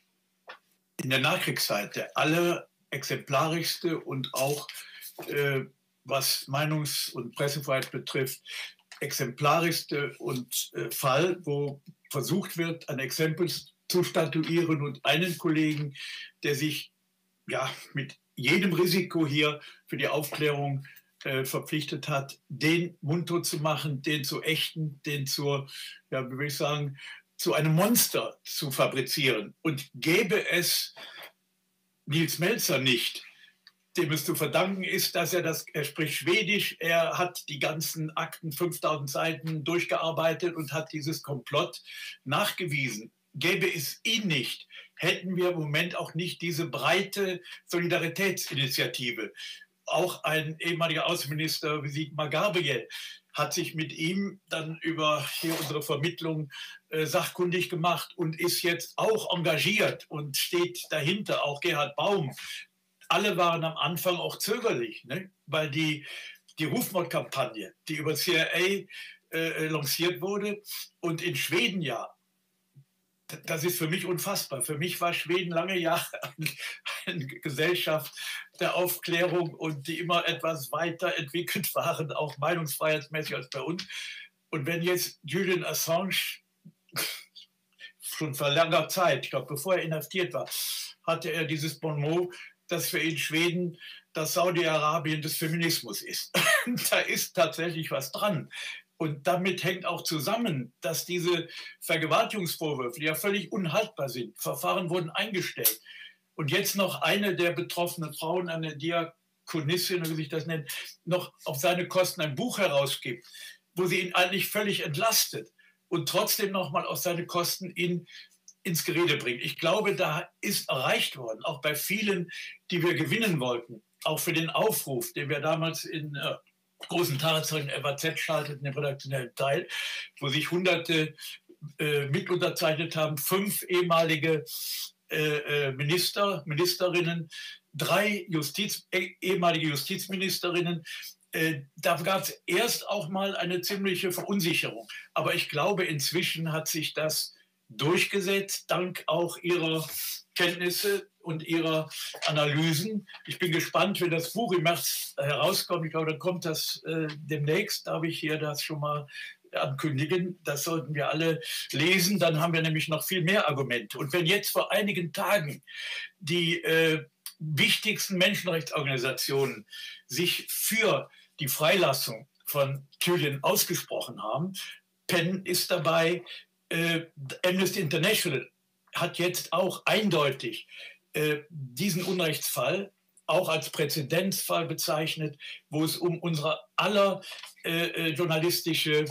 in der Nachkriegszeit der allerexemplarischste und auch äh, was Meinungs- und Pressefreiheit betrifft, exemplarischste und äh, Fall, wo versucht wird, ein Exempel zu statuieren und einen Kollegen, der sich ja mit jedem Risiko hier für die Aufklärung äh, verpflichtet hat, den mundtot zu machen, den zu ächten, den zur, ja, wie will ich sagen, zu einem Monster zu fabrizieren. Und gäbe es Nils Melzer nicht, dem es zu verdanken ist, dass er das, er spricht Schwedisch, er hat die ganzen Akten, fünftausend Seiten durchgearbeitet und hat dieses Komplott nachgewiesen. Gäbe es ihn nicht, hätten wir im Moment auch nicht diese breite Solidaritätsinitiative. Auch ein ehemaliger Außenminister wie Sigmar Gabriel hat sich mit ihm dann über hier unsere Vermittlung äh, sachkundig gemacht und ist jetzt auch engagiert und steht dahinter, auch Gerhard Baum. Alle waren am Anfang auch zögerlich, ne? Weil die, die Rufmordkampagne, die über C I A äh, lanciert wurde und in Schweden ja, das ist für mich unfassbar. Für mich war Schweden lange Jahre eine Gesellschaft der Aufklärung und die immer etwas weiterentwickelt waren, auch meinungsfreiheitsmäßig als bei uns. Und wenn jetzt Julian Assange schon vor langer Zeit, ich glaube, bevor er inhaftiert war, hatte er dieses Bonmot, dass für ihn Schweden das Saudi-Arabien des Feminismus ist. Da ist tatsächlich was dran. Und damit hängt auch zusammen, dass diese Vergewaltigungsvorwürfe, die ja völlig unhaltbar sind, Verfahren wurden eingestellt. Und jetzt noch eine der betroffenen Frauen, eine Dia Chronistin, wie sich das nennt, noch auf seine Kosten ein Buch herausgibt, wo sie ihn eigentlich völlig entlastet und trotzdem noch mal auf seine Kosten ihn ins Gerede bringt. Ich glaube, da ist erreicht worden, auch bei vielen, die wir gewinnen wollten, auch für den Aufruf, den wir damals in äh, großen Tageszeichen F A Z schalteten, im redaktionellen Teil, wo sich Hunderte äh, mit unterzeichnet haben, fünf ehemalige äh, Minister, Ministerinnen, drei Justiz, eh, ehemalige Justizministerinnen. Äh, da gab es erst auch mal eine ziemliche Verunsicherung. Aber ich glaube, inzwischen hat sich das durchgesetzt, dank auch ihrer Kenntnisse und ihrer Analysen. Ich bin gespannt, wenn das Buch im März herauskommt. Ich glaube, dann kommt das äh, demnächst. Darf ich hier das schon mal ankündigen? Das sollten wir alle lesen. Dann haben wir nämlich noch viel mehr Argumente. Und wenn jetzt vor einigen Tagen die äh, wichtigsten Menschenrechtsorganisationen sich für die Freilassung von Julian ausgesprochen haben, Penn ist dabei, äh, Amnesty International hat jetzt auch eindeutig äh, diesen Unrechtsfall auch als Präzedenzfall bezeichnet, wo es um unsere aller äh, journalistische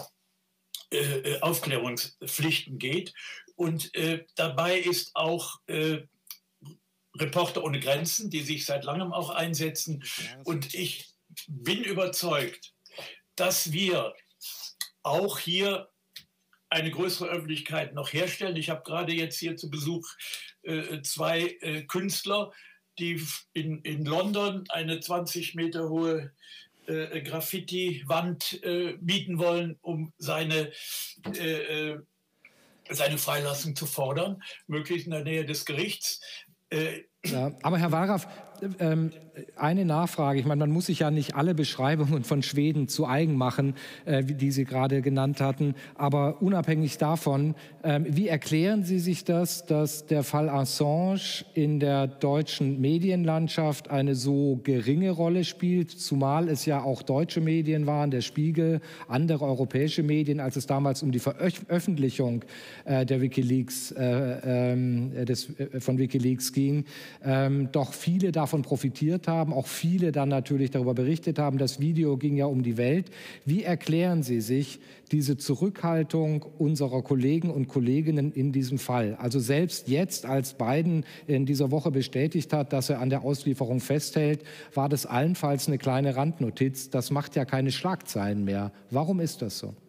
äh, Aufklärungspflichten geht. Und äh, dabei ist auch äh, Reporter ohne Grenzen, die sich seit langem auch einsetzen. Und ich bin überzeugt, dass wir auch hier eine größere Öffentlichkeit noch herstellen. Ich habe gerade jetzt hier zu Besuch äh, zwei äh, Künstler, die in, in London eine zwanzig Meter hohe äh, Graffiti-Wand äh, mieten wollen, um seine, äh, seine Freilassung zu fordern, möglichst in der Nähe des Gerichts. Äh, Ja, aber Herr Wallraff, ähm, eine Nachfrage. Ich meine, man muss sich ja nicht alle Beschreibungen von Schweden zu eigen machen, äh, die Sie gerade genannt hatten. Aber unabhängig davon, ähm, wie erklären Sie sich das, dass der Fall Assange in der deutschen Medienlandschaft eine so geringe Rolle spielt, zumal es ja auch deutsche Medien waren, der Spiegel, andere europäische Medien, als es damals um die Veröffentlichung äh, der WikiLeaks, äh, äh, des, äh, von WikiLeaks ging, Ähm, doch viele davon profitiert haben, auch viele dann natürlich darüber berichtet haben. Das Video ging ja um die Welt. Wie erklären Sie sich diese Zurückhaltung unserer Kollegen und Kolleginnen in diesem Fall? Also selbst jetzt, als Biden in dieser Woche bestätigt hat, dass er an der Auslieferung festhält, war das allenfalls eine kleine Randnotiz. Das macht ja keine Schlagzeilen mehr. Warum ist das so?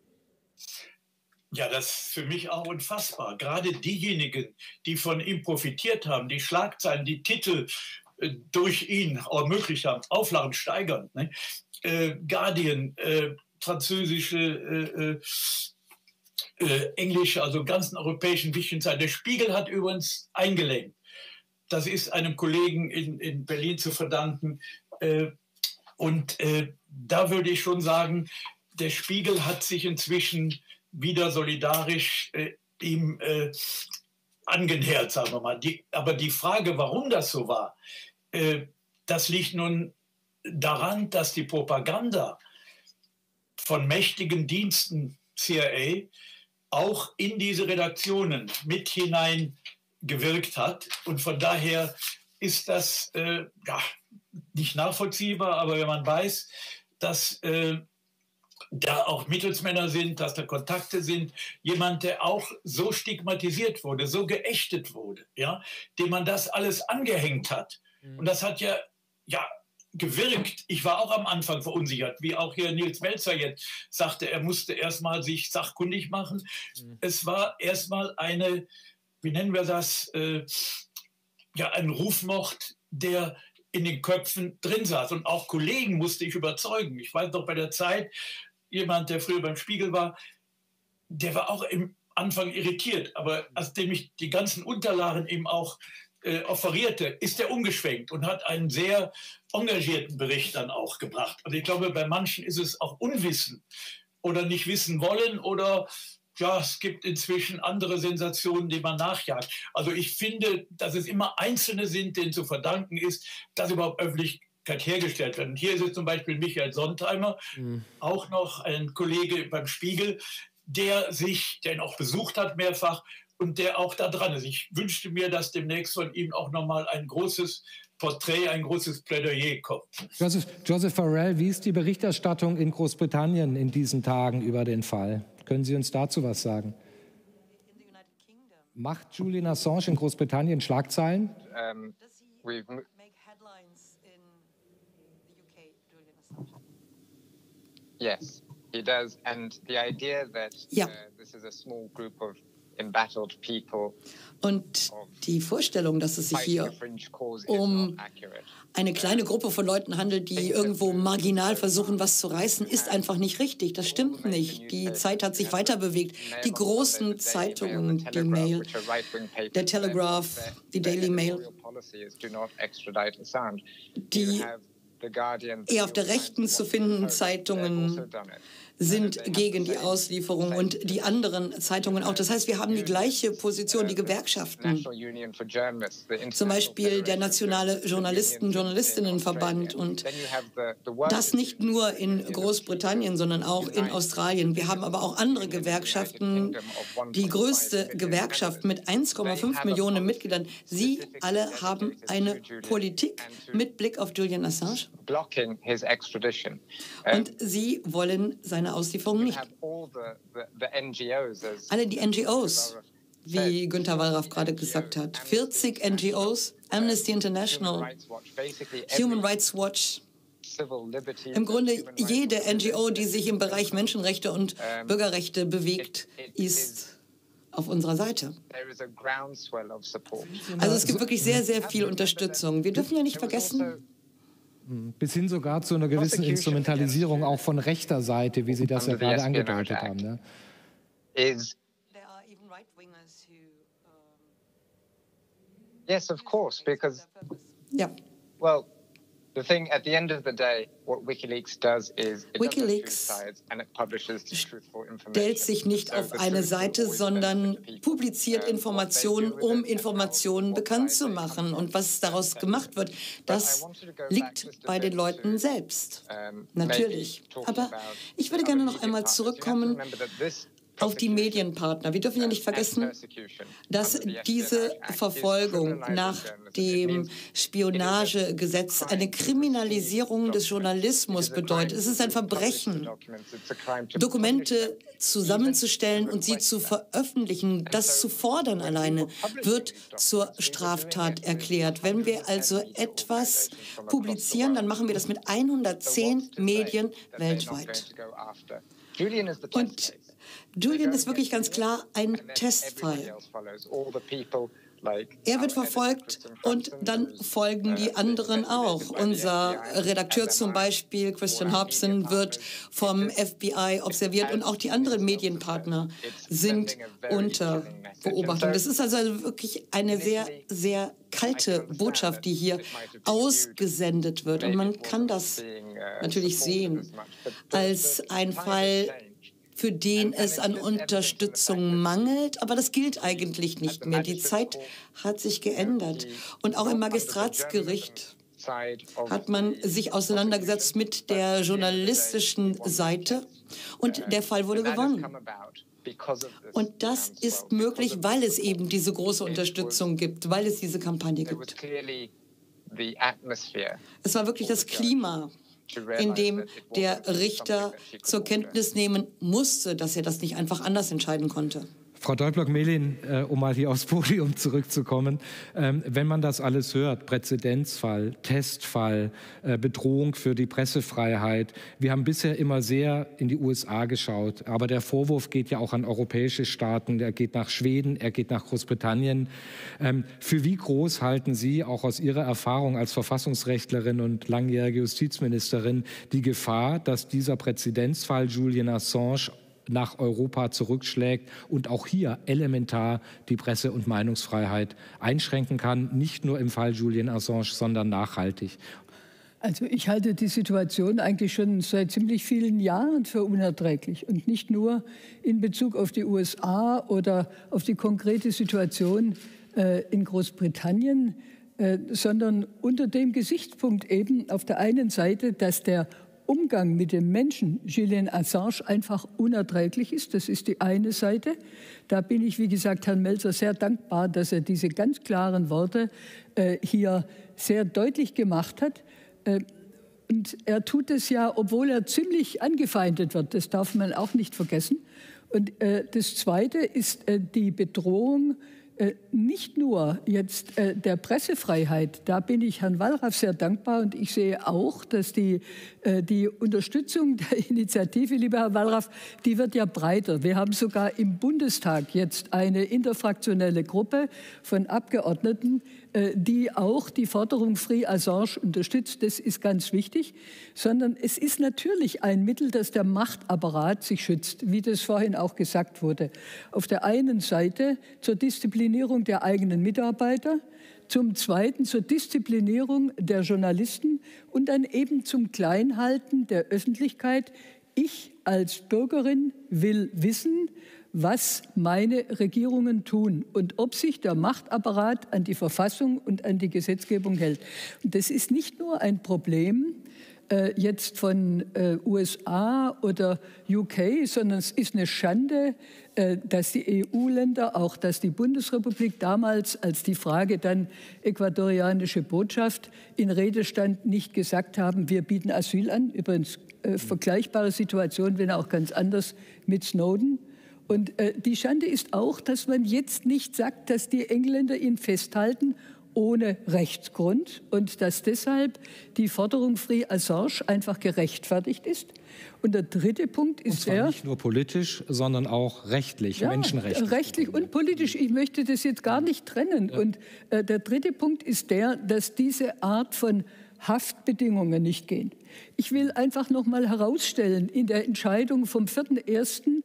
Ja, das ist für mich auch unfassbar. Gerade diejenigen, die von ihm profitiert haben, die Schlagzeilen, die Titel äh, durch ihn ermöglicht haben, Auflagen steigern. Ne? Äh, Guardian, äh, französische, äh, äh, englische, also ganzen europäischen wichtigen Zeiten. Der Spiegel hat übrigens eingelenkt. Das ist einem Kollegen in, in Berlin zu verdanken. Äh, und äh, da würde ich schon sagen, der Spiegel hat sich inzwischen wieder solidarisch äh, ihm äh, angenähert, sagen wir mal. Die, aber die Frage, warum das so war, äh, das liegt nun daran, dass die Propaganda von mächtigen Diensten C I A auch in diese Redaktionen mit hinein gewirkt hat. Und von daher ist das äh, ja, nicht nachvollziehbar, aber wenn man weiß, dass äh, da auch Mittelsmänner sind, dass da Kontakte sind, jemand, der auch so stigmatisiert wurde, so geächtet wurde, ja, dem man das alles angehängt hat. Mhm. Und das hat ja, ja gewirkt. Ich war auch am Anfang verunsichert, wie auch hier Nils Melzer jetzt sagte, er musste erstmal sich sachkundig machen. Mhm. Es war erstmal eine, wie nennen wir das, äh, ja, ein Rufmord, der in den Köpfen drin saß. Und auch Kollegen musste ich überzeugen. Ich weiß noch bei der Zeit, jemand, der früher beim Spiegel war, der war auch im Anfang irritiert. Aber als dem ich die ganzen Unterlagen eben auch äh, offerierte, ist er umgeschwenkt und hat einen sehr engagierten Bericht dann auch gebracht. Also ich glaube, bei manchen ist es auch Unwissen oder nicht wissen wollen oder ja, es gibt inzwischen andere Sensationen, die man nachjagt. Also ich finde, dass es immer Einzelne sind, denen zu verdanken ist, dass überhaupt öffentlich hergestellt werden. Hier ist es zum Beispiel Michael Sontheimer, mhm. auch noch ein Kollege beim Spiegel, der sich, der ihn auch besucht hat mehrfach und der auch da dran ist. Ich wünschte mir, dass demnächst von ihm auch nochmal ein großes Porträt ein großes Plädoyer kommt. Joseph, Joseph Farrell, wie ist die Berichterstattung in Großbritannien in diesen Tagen über den Fall? Können Sie uns dazu was sagen? Macht Julian Assange in Großbritannien Schlagzeilen? Um, we've Yes, he does. And the idea that ja. uh, this is a small group of embattled people. Und die Vorstellung, dass es sich hier um eine kleine Gruppe von Leuten handelt, die irgendwo marginal versuchen, was zu reißen, ist einfach nicht richtig. Das stimmt nicht. Die Zeit hat sich weiter bewegt. Die großen Zeitungen, die Mail, der Telegraph, die Daily Mail, die eher auf der rechten zu finden Zeitungen sind gegen die Auslieferung und die anderen Zeitungen auch. Das heißt, wir haben die gleiche Position, die Gewerkschaften. Zum Beispiel der Nationale Journalisten- Journalistinnenverband. Und das nicht nur in Großbritannien, sondern auch in Australien. Wir haben aber auch andere Gewerkschaften. Die größte Gewerkschaft mit eins Komma fünf Millionen Mitgliedern. Sie alle haben eine Politik mit Blick auf Julian Assange. Und sie wollen seine Auslieferung nicht. Alle die N G Os, wie Günter Wallraff gerade gesagt hat, vierzig N G Os, Amnesty International, Human Rights Watch, im Grunde jede N G O, die sich im Bereich Menschenrechte und Bürgerrechte bewegt, ist auf unserer Seite. Also es gibt wirklich sehr, sehr viel Unterstützung. Wir dürfen ja nicht vergessen, bis hin sogar zu einer gewissen Instrumentalisierung auch von rechter Seite, wie Sie das ja gerade angedeutet haben. Ne? Yes, of course, because ja. well, the thing at the end of the day, what WikiLeaks does is it WikiLeaks and it publishes truthful information. Stellt sich nicht auf eine Seite, sondern publiziert Informationen, um Informationen bekannt zu machen. Und was daraus gemacht wird, das liegt bei den Leuten selbst. Natürlich. Aber ich würde gerne noch einmal zurückkommen auf die Medienpartner. Wir dürfen ja nicht vergessen, dass diese Verfolgung nach dem Spionagegesetz eine Kriminalisierung des Journalismus bedeutet. Es ist ein Verbrechen, Dokumente zusammenzustellen und sie zu veröffentlichen. Das zu fordern alleine wird zur Straftat erklärt. Wenn wir also etwas publizieren, dann machen wir das mit hundertzehn Medien weltweit. Und Julian ist wirklich ganz klar ein Testfall. Er wird verfolgt und dann folgen die anderen auch. Unser Redakteur zum Beispiel, Christian Hobson, wird vom F B I observiert und auch die anderen Medienpartner sind unter Beobachtung. Das ist also wirklich eine sehr, sehr kalte Botschaft, die hier ausgesendet wird. Und man kann das natürlich sehen als ein Fall, für den es an Unterstützung mangelt. Aber das gilt eigentlich nicht mehr. Die Zeit hat sich geändert. Und auch im Magistratsgericht hat man sich auseinandergesetzt mit der journalistischen Seite. Und der Fall wurde gewonnen. Und das ist möglich, weil es eben diese große Unterstützung gibt, weil es diese Kampagne gibt. Es war wirklich das Klima, in dem der Richter zur Kenntnis nehmen musste, dass er das nicht einfach anders entscheiden konnte. Frau Deublock-Melin, äh, um mal hier aufs Podium zurückzukommen, ähm, wenn man das alles hört, Präzedenzfall, Testfall, äh, Bedrohung für die Pressefreiheit, wir haben bisher immer sehr in die U S A geschaut, aber der Vorwurf geht ja auch an europäische Staaten, er geht nach Schweden, er geht nach Großbritannien. Ähm, für wie groß halten Sie, auch aus Ihrer Erfahrung als Verfassungsrechtlerin und langjährige Justizministerin, die Gefahr, dass dieser Präzedenzfall Julian Assange nach Europa zurückschlägt und auch hier elementar die Presse- und Meinungsfreiheit einschränken kann, nicht nur im Fall Julian Assange, sondern nachhaltig? Also ich halte die Situation eigentlich schon seit ziemlich vielen Jahren für unerträglich und nicht nur in Bezug auf die U S A oder auf die konkrete Situation äh, in Großbritannien, äh, sondern unter dem Gesichtspunkt eben auf der einen Seite, dass der Umgang mit dem Menschen Julian Assange einfach unerträglich ist. Das ist die eine Seite. Da bin ich, wie gesagt, Herrn Melzer sehr dankbar, dass er diese ganz klaren Worte äh, hier sehr deutlich gemacht hat. Und er tut es ja, obwohl er ziemlich angefeindet wird. Das darf man auch nicht vergessen. Und das Zweite ist die Bedrohung nicht nur jetzt äh, der Pressefreiheit, da bin ich Herrn Wallraff sehr dankbar und ich sehe auch, dass die, äh, die Unterstützung der Initiative, lieber Herr Wallraff, die wird ja breiter. Wir haben sogar im Bundestag jetzt eine interfraktionelle Gruppe von Abgeordneten, äh, die auch die Forderung Free Assange unterstützt. Das ist ganz wichtig, sondern es ist natürlich ein Mittel, dass der Machtapparat sich schützt, wie das vorhin auch gesagt wurde. Auf der einen Seite zur Disziplinierung der eigenen Mitarbeiter, zum Zweiten zur Disziplinierung der Journalisten und dann eben zum Kleinhalten der Öffentlichkeit. Ich als Bürgerin will wissen, was meine Regierungen tun und ob sich der Machtapparat an die Verfassung und an die Gesetzgebung hält. Und das ist nicht nur ein Problem äh, jetzt von äh, U S A oder U K, sondern es ist eine Schande, dass die E U-Länder, auch dass die Bundesrepublik damals, als die Frage dann äquatorianische Botschaft in Rede stand, nicht gesagt haben, wir bieten Asyl an. Übrigens äh, vergleichbare Situation, wenn auch ganz anders mit Snowden. Und äh, die Schande ist auch, dass man jetzt nicht sagt, dass die Engländer ihn festhalten ohne Rechtsgrund und dass deshalb die Forderung Free Assange einfach gerechtfertigt ist. Und der dritte Punkt ist und zwar der... nicht nur politisch, sondern auch rechtlich, ja, menschenrechtlich. Rechtlich und politisch. Ich möchte das jetzt gar nicht trennen. Ja. Und äh, der dritte Punkt ist der, dass diese Art von Haftbedingungen nicht gehen. Ich will einfach noch mal herausstellen, in der Entscheidung vom vierten ersten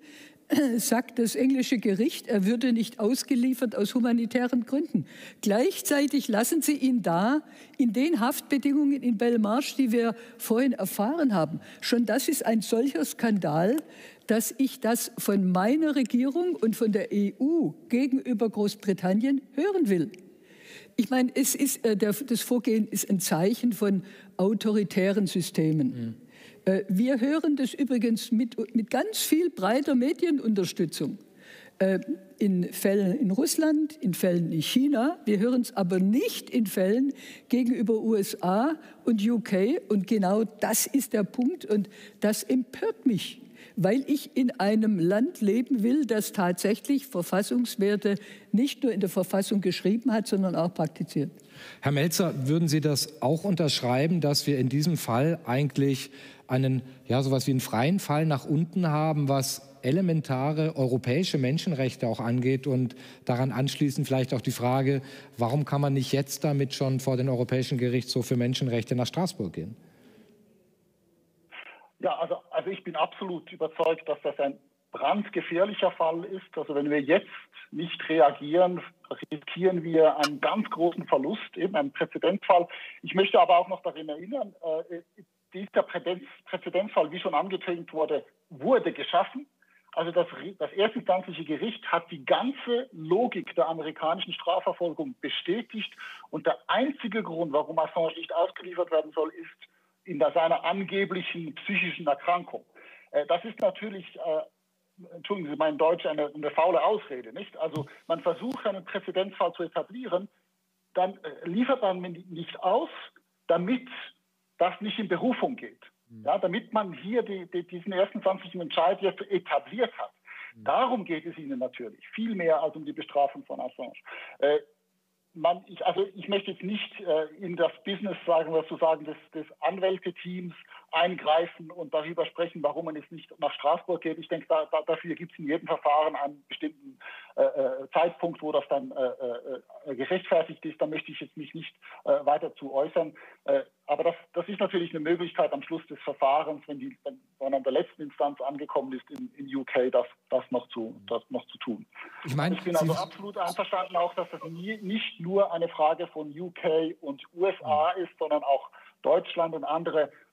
sagt das englische Gericht, er würde nicht ausgeliefert aus humanitären Gründen. Gleichzeitig lassen sie ihn da in den Haftbedingungen in Belmarsh, die wir vorhin erfahren haben. Schon das ist ein solcher Skandal, dass ich das von meiner Regierung und von der E U gegenüber Großbritannien hören will. Ich meine, es ist, äh, der, das Vorgehen ist ein Zeichen von autoritären Systemen. Mhm. Wir hören das übrigens mit, mit ganz viel breiter Medienunterstützung. In Fällen in Russland, in Fällen in China. Wir hören es aber nicht in Fällen gegenüber U S A und U K. Und genau das ist der Punkt. Und das empört mich, weil ich in einem Land leben will, das tatsächlich Verfassungswerte nicht nur in der Verfassung geschrieben hat, sondern auch praktiziert. Herr Melzer, würden Sie das auch unterschreiben, dass wir in diesem Fall eigentlich einen, ja, sowas wie einen freien Fall nach unten haben, was elementare europäische Menschenrechte auch angeht und daran anschließend vielleicht auch die Frage, warum kann man nicht jetzt damit schon vor den Europäischen Gerichtshof für Menschenrechte nach Straßburg gehen? Ja, also, also ich bin absolut überzeugt, dass das ein brandgefährlicher Fall ist. Also wenn wir jetzt nicht reagieren, riskieren wir einen ganz großen Verlust, eben einen Präzedenzfall. Ich möchte aber auch noch daran erinnern, äh, dieser Präzedenzfall, wie schon angetönt wurde, wurde geschaffen. Also das, das erstinstanzliche Gericht hat die ganze Logik der amerikanischen Strafverfolgung bestätigt. Und der einzige Grund, warum Assange nicht ausgeliefert werden soll, ist in seiner angeblichen psychischen Erkrankung. Äh, das ist natürlich, äh, entschuldigen Sie mein Deutsch, eine, eine faule Ausrede, nicht? Also man versucht, einen Präzedenzfall zu etablieren, dann äh, liefert man nicht aus, damit das nicht in Berufung geht. Ja, damit man hier die, die, diesen erstinstanzlichen Entscheid jetzt etabliert hat. Darum geht es Ihnen natürlich, viel mehr als um die Bestrafung von Assange. Äh, man, ich, also ich möchte jetzt nicht äh, in das Business, sagen wir zu sagen, des, des Anwälteteams eingreifen und darüber sprechen, warum man jetzt nicht nach Straßburg geht. Ich denke, da, da, dafür gibt es in jedem Verfahren einen bestimmten äh, Zeitpunkt, wo das dann äh, äh, gerechtfertigt ist. Da möchte ich jetzt mich nicht äh, weiter zu äußern. Äh, aber das, das ist natürlich eine Möglichkeit am Schluss des Verfahrens, wenn, die, wenn man an der letzten Instanz angekommen ist in, in U K, das, das, noch zu, das noch zu tun. Ich, mein, ich bin also absolut einverstanden auch, dass das nie, nicht nur eine Frage von U K und U S A ist, sondern auch Deutschland und andere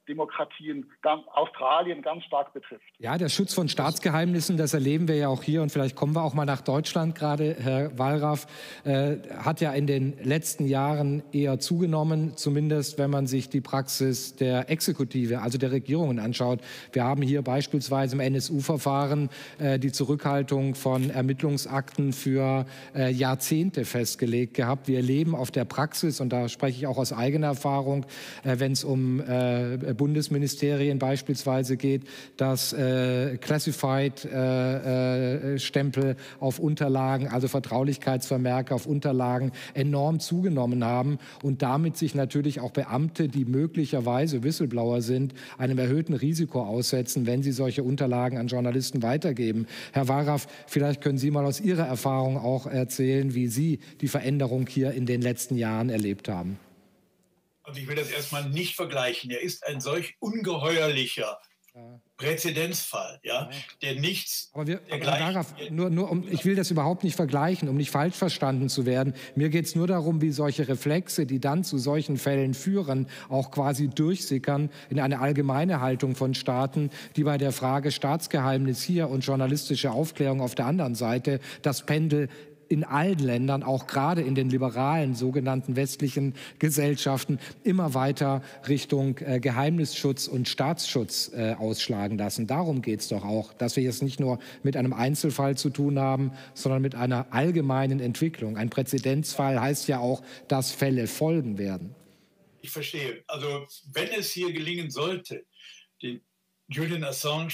Demokratien, ganz, Australien ganz stark betrifft. Ja, der Schutz von Staatsgeheimnissen, das erleben wir ja auch hier und vielleicht kommen wir auch mal nach Deutschland gerade. Herr Wallraff, äh, hat ja in den letzten Jahren eher zugenommen, zumindest wenn man sich die Praxis der Exekutive, also der Regierungen anschaut. Wir haben hier beispielsweise im N S U-Verfahren äh, die Zurückhaltung von Ermittlungsakten für äh, Jahrzehnte festgelegt gehabt. Wir erleben auf der Praxis, und da spreche ich auch aus eigener Erfahrung, äh, wenn es um äh, Bundesministerien beispielsweise geht, dass äh, Classified-Stempel äh, äh, auf Unterlagen, also Vertraulichkeitsvermerke auf Unterlagen enorm zugenommen haben und damit sich natürlich auch Beamte, die möglicherweise Whistleblower sind, einem erhöhten Risiko aussetzen, wenn sie solche Unterlagen an Journalisten weitergeben. Herr Wallraff, vielleicht können Sie mal aus Ihrer Erfahrung auch erzählen, wie Sie die Veränderung hier in den letzten Jahren erlebt haben. Also ich will das erstmal nicht vergleichen. Er ist ein solch ungeheuerlicher ja. Präzedenzfall, ja, ja, der nichts aber wir, aber darauf, nur, nur um, ich will das überhaupt nicht vergleichen, um nicht falsch verstanden zu werden. Mir geht es nur darum, wie solche Reflexe, die dann zu solchen Fällen führen, auch quasi durchsickern in eine allgemeine Haltung von Staaten, die bei der Frage Staatsgeheimnis hier und journalistische Aufklärung auf der anderen Seite das Pendel in allen Ländern, auch gerade in den liberalen sogenannten westlichen Gesellschaften, immer weiter Richtung äh, Geheimnisschutz und Staatsschutz äh, ausschlagen lassen. Darum geht es doch auch, dass wir jetzt nicht nur mit einem Einzelfall zu tun haben, sondern mit einer allgemeinen Entwicklung. Ein Präzedenzfall heißt ja auch, dass Fälle folgen werden. Ich verstehe. Also wenn es hier gelingen sollte, den Julian Assange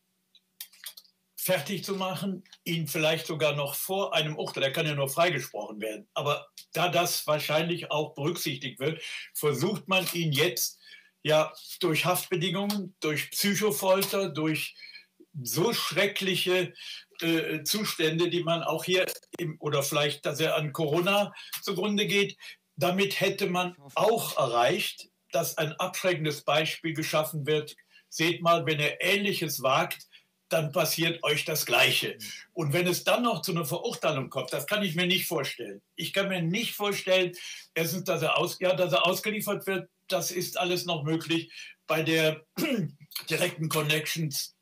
fertig zu machen, ihn vielleicht sogar noch vor einem Urteil, er kann ja nur freigesprochen werden, aber da das wahrscheinlich auch berücksichtigt wird, versucht man ihn jetzt ja durch Haftbedingungen, durch Psychofolter, durch so schreckliche äh, Zustände, die man auch hier, im, oder vielleicht, dass er an Corona zugrunde geht, damit hätte man auch erreicht, dass ein abschreckendes Beispiel geschaffen wird. Seht mal, wenn er Ähnliches wagt, dann passiert euch das Gleiche. Und wenn es dann noch zu einer Verurteilung kommt, das kann ich mir nicht vorstellen. Ich kann mir nicht vorstellen, erstens, dass er, aus, ja, dass er ausgeliefert wird, das ist alles noch möglich bei der direkten Connections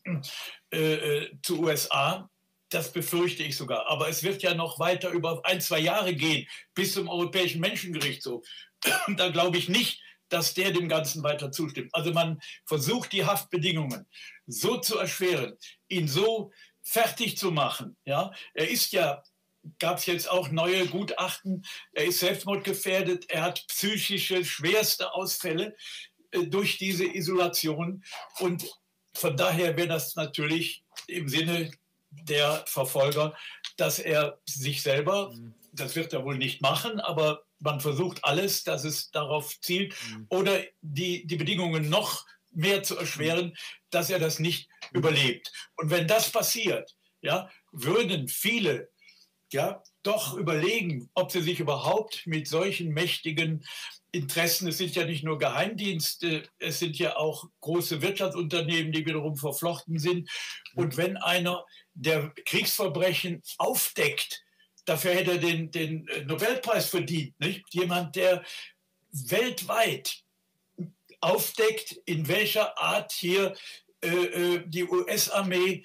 äh, zu U S A. Das befürchte ich sogar. Aber es wird ja noch weiter über ein, zwei Jahre gehen, bis zum Europäischen Menschengerichtshof. Da glaube ich nicht, dass der dem Ganzen weiter zustimmt. Also man versucht, die Haftbedingungen so zu erschweren, ihn so fertig zu machen. Ja? Er ist ja, gab es jetzt auch neue Gutachten, er ist selbstmordgefährdet, er hat psychische, schwerste Ausfälle äh, durch diese Isolation. Und von daher wäre das natürlich im Sinne der Verfolger, dass er sich selber, das wird er wohl nicht machen, aber man versucht alles, dass es darauf zielt, mhm. oder die, die Bedingungen noch mehr zu erschweren, dass er das nicht mhm. überlebt. Und wenn das passiert, ja, würden viele ja, doch überlegen, ob sie sich überhaupt mit solchen mächtigen Interessen, es sind ja nicht nur Geheimdienste, es sind ja auch große Wirtschaftsunternehmen, die wiederum verflochten sind. Mhm. Und wenn einer der Kriegsverbrechen aufdeckt, dafür hätte er den, den Nobelpreis verdient. Nicht? Jemand, der weltweit aufdeckt, in welcher Art hier äh, die U S-Armee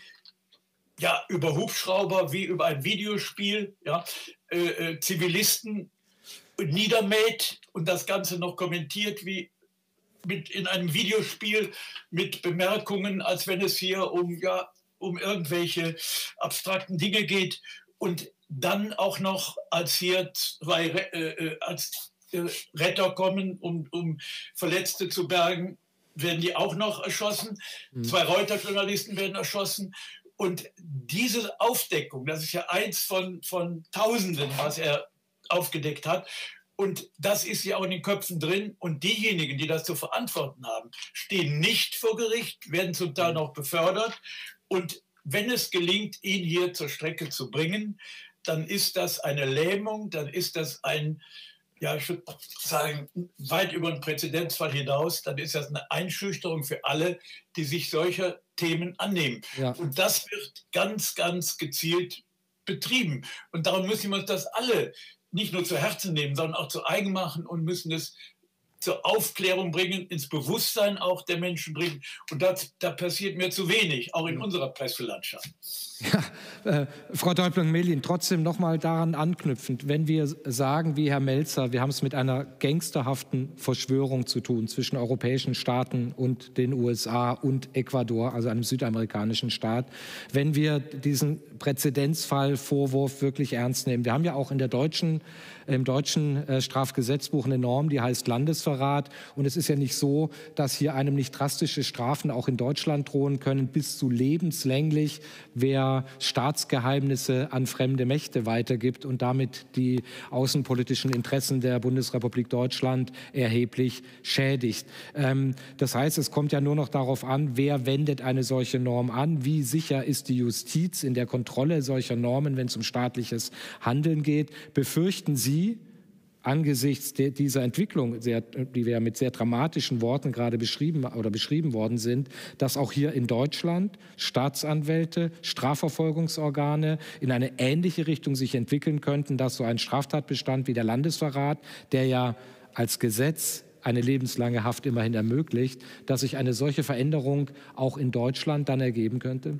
ja, über Hubschrauber wie über ein Videospiel ja, äh, äh, Zivilisten niedermäht und das Ganze noch kommentiert wie mit in einem Videospiel mit Bemerkungen, als wenn es hier um, ja, um irgendwelche abstrakten Dinge geht. Und dann auch noch, als hier zwei äh, als äh, Retter kommen, um, um Verletzte zu bergen, werden die auch noch erschossen. Mhm. Zwei Reuters-Journalisten werden erschossen. Und diese Aufdeckung, das ist ja eins von, von Tausenden, was er aufgedeckt hat. Und das ist ja auch in den Köpfen drin. Und diejenigen, die das zu verantworten haben, stehen nicht vor Gericht, werden zum Teil noch befördert. Und wenn es gelingt, ihn hier zur Strecke zu bringen, dann ist das eine Lähmung, dann ist das ein, ja, ich würde sagen, weit über den Präzedenzfall hinaus, dann ist das eine Einschüchterung für alle, die sich solcher Themen annehmen. Ja. Und das wird ganz, ganz gezielt betrieben. Und darum müssen wir uns das alle nicht nur zu Herzen nehmen, sondern auch zu eigen machen und müssen es zur Aufklärung bringen, ins Bewusstsein auch der Menschen bringen. Und das, da passiert mir zu wenig, auch in unserer Presselandschaft. Ja, äh, Frau Däubling-Mehlin, trotzdem noch mal daran anknüpfend, wenn wir sagen, wie Herr Melzer, wir haben es mit einer gangsterhaften Verschwörung zu tun zwischen europäischen Staaten und den U S A und Ecuador, also einem südamerikanischen Staat, wenn wir diesen Präzedenzfall, Vorwurf wirklich ernst nehmen. Wir haben ja auch in der deutschen, im deutschen äh, Strafgesetzbuch eine Norm, die heißt Landesverrat. Und es ist ja nicht so, dass hier einem nicht drastische Strafen auch in Deutschland drohen können, bis zu lebenslänglich, wer Staatsgeheimnisse an fremde Mächte weitergibt und damit die außenpolitischen Interessen der Bundesrepublik Deutschland erheblich schädigt. Ähm, das heißt, es kommt ja nur noch darauf an, wer wendet eine solche Norm an, wie sicher ist die Justiz in der Kontrolle solcher Normen, wenn es um staatliches Handeln geht. Befürchten Sie, angesichts de, dieser Entwicklung, sehr, die wir mit sehr dramatischen Worten gerade beschrieben oder beschrieben worden sind, dass auch hier in Deutschland Staatsanwälte, Strafverfolgungsorgane in eine ähnliche Richtung sich entwickeln könnten, dass so ein Straftatbestand wie der Landesverrat, der ja als Gesetz eine lebenslange Haft immerhin ermöglicht, dass sich eine solche Veränderung auch in Deutschland dann ergeben könnte?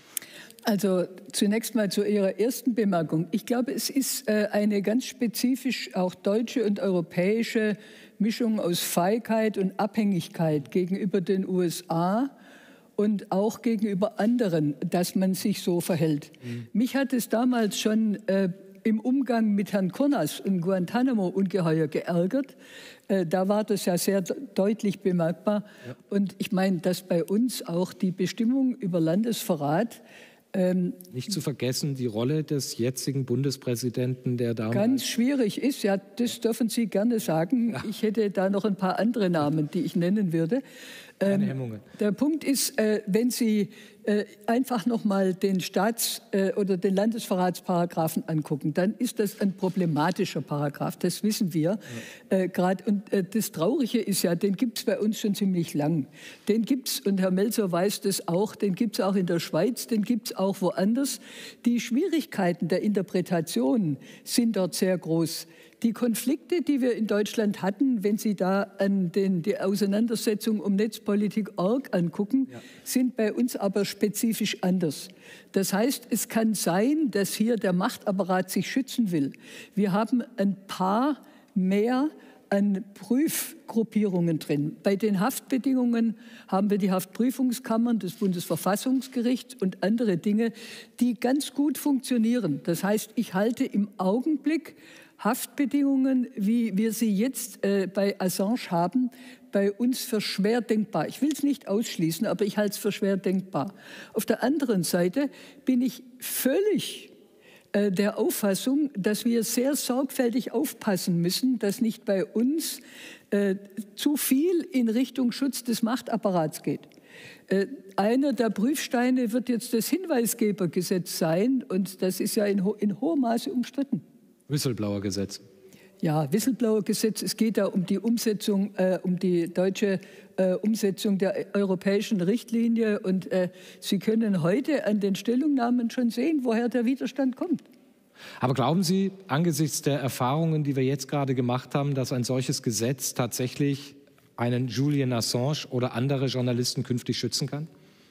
Also zunächst mal zu Ihrer ersten Bemerkung. Ich glaube, es ist äh, eine ganz spezifisch auch deutsche und europäische Mischung aus Feigheit und Abhängigkeit gegenüber den U S A und auch gegenüber anderen, dass man sich so verhält. Mhm. Mich hat es damals schon äh, im Umgang mit Herrn Kurnas und Guantanamo ungeheuer geärgert. Äh, da war das ja sehr deutlich bemerkbar. Ja. Und ich meine, dass bei uns auch die Bestimmung über Landesverrat Ähm, nicht zu vergessen, die Rolle des jetzigen Bundespräsidenten, der damals ganz schwierig ist. Ja, das dürfen Sie gerne sagen. Ja. Ich hätte da noch ein paar andere Namen, die ich nennen würde. Keine ähm, Hemmungen. Der Punkt ist, äh, wenn Sie äh, einfach noch mal den Staats- äh, oder den Landesverratsparagraphen angucken, dann ist das ein problematischer Paragraph. Das wissen wir. Ja. Äh, grad, und äh, das Traurige ist ja, den gibt es bei uns schon ziemlich lang. Den gibt es, und Herr Melzer weiß das auch, den gibt es auch in der Schweiz, den gibt es auch woanders. Die Schwierigkeiten der Interpretation sind dort sehr groß. Die Konflikte, die wir in Deutschland hatten, wenn Sie da an den, die Auseinandersetzung um Netzpolitik Punkt org angucken, ja. sind bei uns aber spezifisch anders. Das heißt, es kann sein, dass hier der Machtapparat sich schützen will. Wir haben ein paar mehr an Prüfgruppierungen drin. Bei den Haftbedingungen haben wir die Haftprüfungskammern des Bundesverfassungsgerichts und andere Dinge, die ganz gut funktionieren. Das heißt, ich halte im Augenblick Haftbedingungen, wie wir sie jetzt äh, bei Assange haben, bei uns für schwer denkbar. Ich will es nicht ausschließen, aber ich halte es für schwer denkbar. Auf der anderen Seite bin ich völlig äh, der Auffassung, dass wir sehr sorgfältig aufpassen müssen, dass nicht bei uns äh, zu viel in Richtung Schutz des Machtapparats geht. Äh, einer der Prüfsteine wird jetzt das Hinweisgebergesetz sein, und das ist ja in, ho in hohem Maße umstritten. Whistleblower-Gesetz. Ja, Whistleblower-Gesetz. Es geht da um die Umsetzung, äh, um die deutsche äh, Umsetzung der europäischen Richtlinie. Und äh, Sie können heute an den Stellungnahmen schon sehen, woher der Widerstand kommt. Aber glauben Sie, angesichts der Erfahrungen, die wir jetzt gerade gemacht haben, dass ein solches Gesetz tatsächlich einen Julian Assange oder andere Journalisten künftig schützen kann?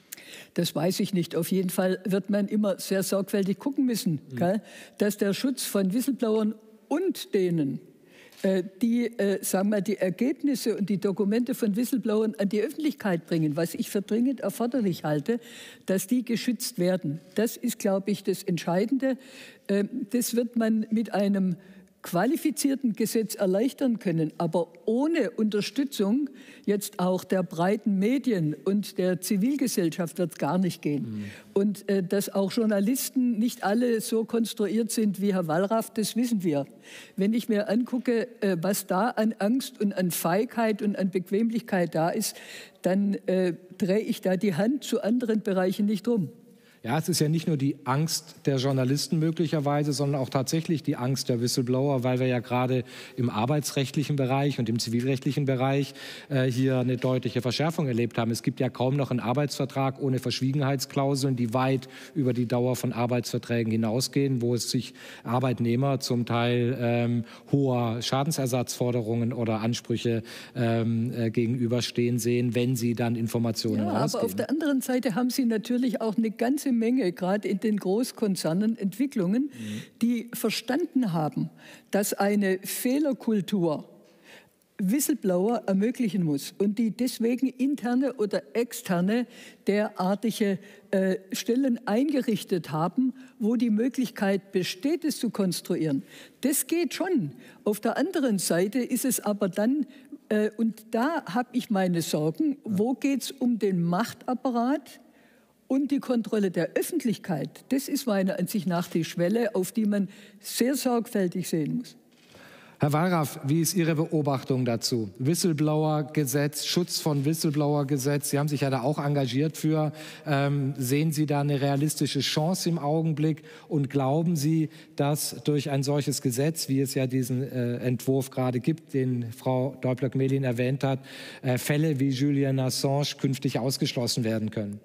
Das weiß ich nicht. Auf jeden Fall wird man immer sehr sorgfältig gucken müssen, mhm. gell, dass der Schutz von Whistleblowern und denen, äh, die, äh, sagen wir, die Ergebnisse und die Dokumente von Whistleblowern an die Öffentlichkeit bringen, was ich für dringend erforderlich halte, dass die geschützt werden. Das ist, glaube ich, das Entscheidende. Äh, das wird man mit einem qualifizierten Gesetz erleichtern können, aber ohne Unterstützung jetzt auch der breiten Medien und der Zivilgesellschaft wird es gar nicht gehen. Mhm. Und äh, dass auch Journalisten nicht alle so konstruiert sind wie Herr Wallraff, das wissen wir. Wenn ich mir angucke, äh, was da an Angst und an Feigheit und an Bequemlichkeit da ist, dann äh, drehe ich da die Hand zu anderen Bereichen nicht rum. Ja, es ist ja nicht nur die Angst der Journalisten möglicherweise, sondern auch tatsächlich die Angst der Whistleblower, weil wir ja gerade im arbeitsrechtlichen Bereich und im zivilrechtlichen Bereich äh, hier eine deutliche Verschärfung erlebt haben. Es gibt ja kaum noch einen Arbeitsvertrag ohne Verschwiegenheitsklauseln, die weit über die Dauer von Arbeitsverträgen hinausgehen, wo es sich Arbeitnehmer zum Teil ähm, hoher Schadensersatzforderungen oder Ansprüche ähm, äh, gegenüberstehen sehen, wenn sie dann Informationen ja, rausgeben. Aber auf der anderen Seite haben Sie natürlich auch eine ganze Menge, gerade in den Großkonzernen, Entwicklungen, mhm. die verstanden haben, dass eine Fehlerkultur Whistleblower ermöglichen muss und die deswegen interne oder externe derartige äh, Stellen eingerichtet haben, wo die Möglichkeit besteht, es zu konstruieren. Das geht schon. Auf der anderen Seite ist es aber dann, äh, und da habe ich meine Sorgen, wo geht es um den Machtapparat und die Kontrolle der Öffentlichkeit? Das ist meiner Ansicht nach die Schwelle, auf die man sehr sorgfältig sehen muss. Herr Wallraff, wie ist Ihre Beobachtung dazu? Whistleblower-Gesetz, Schutz von Whistleblower-Gesetz, Sie haben sich ja da auch engagiert für. Ähm, sehen Sie da eine realistische Chance im Augenblick und glauben Sie, dass durch ein solches Gesetz, wie es ja diesen äh, Entwurf gerade gibt, den Frau Däubler-Gmelin erwähnt hat, äh, Fälle wie Julian Assange künftig ausgeschlossen werden können?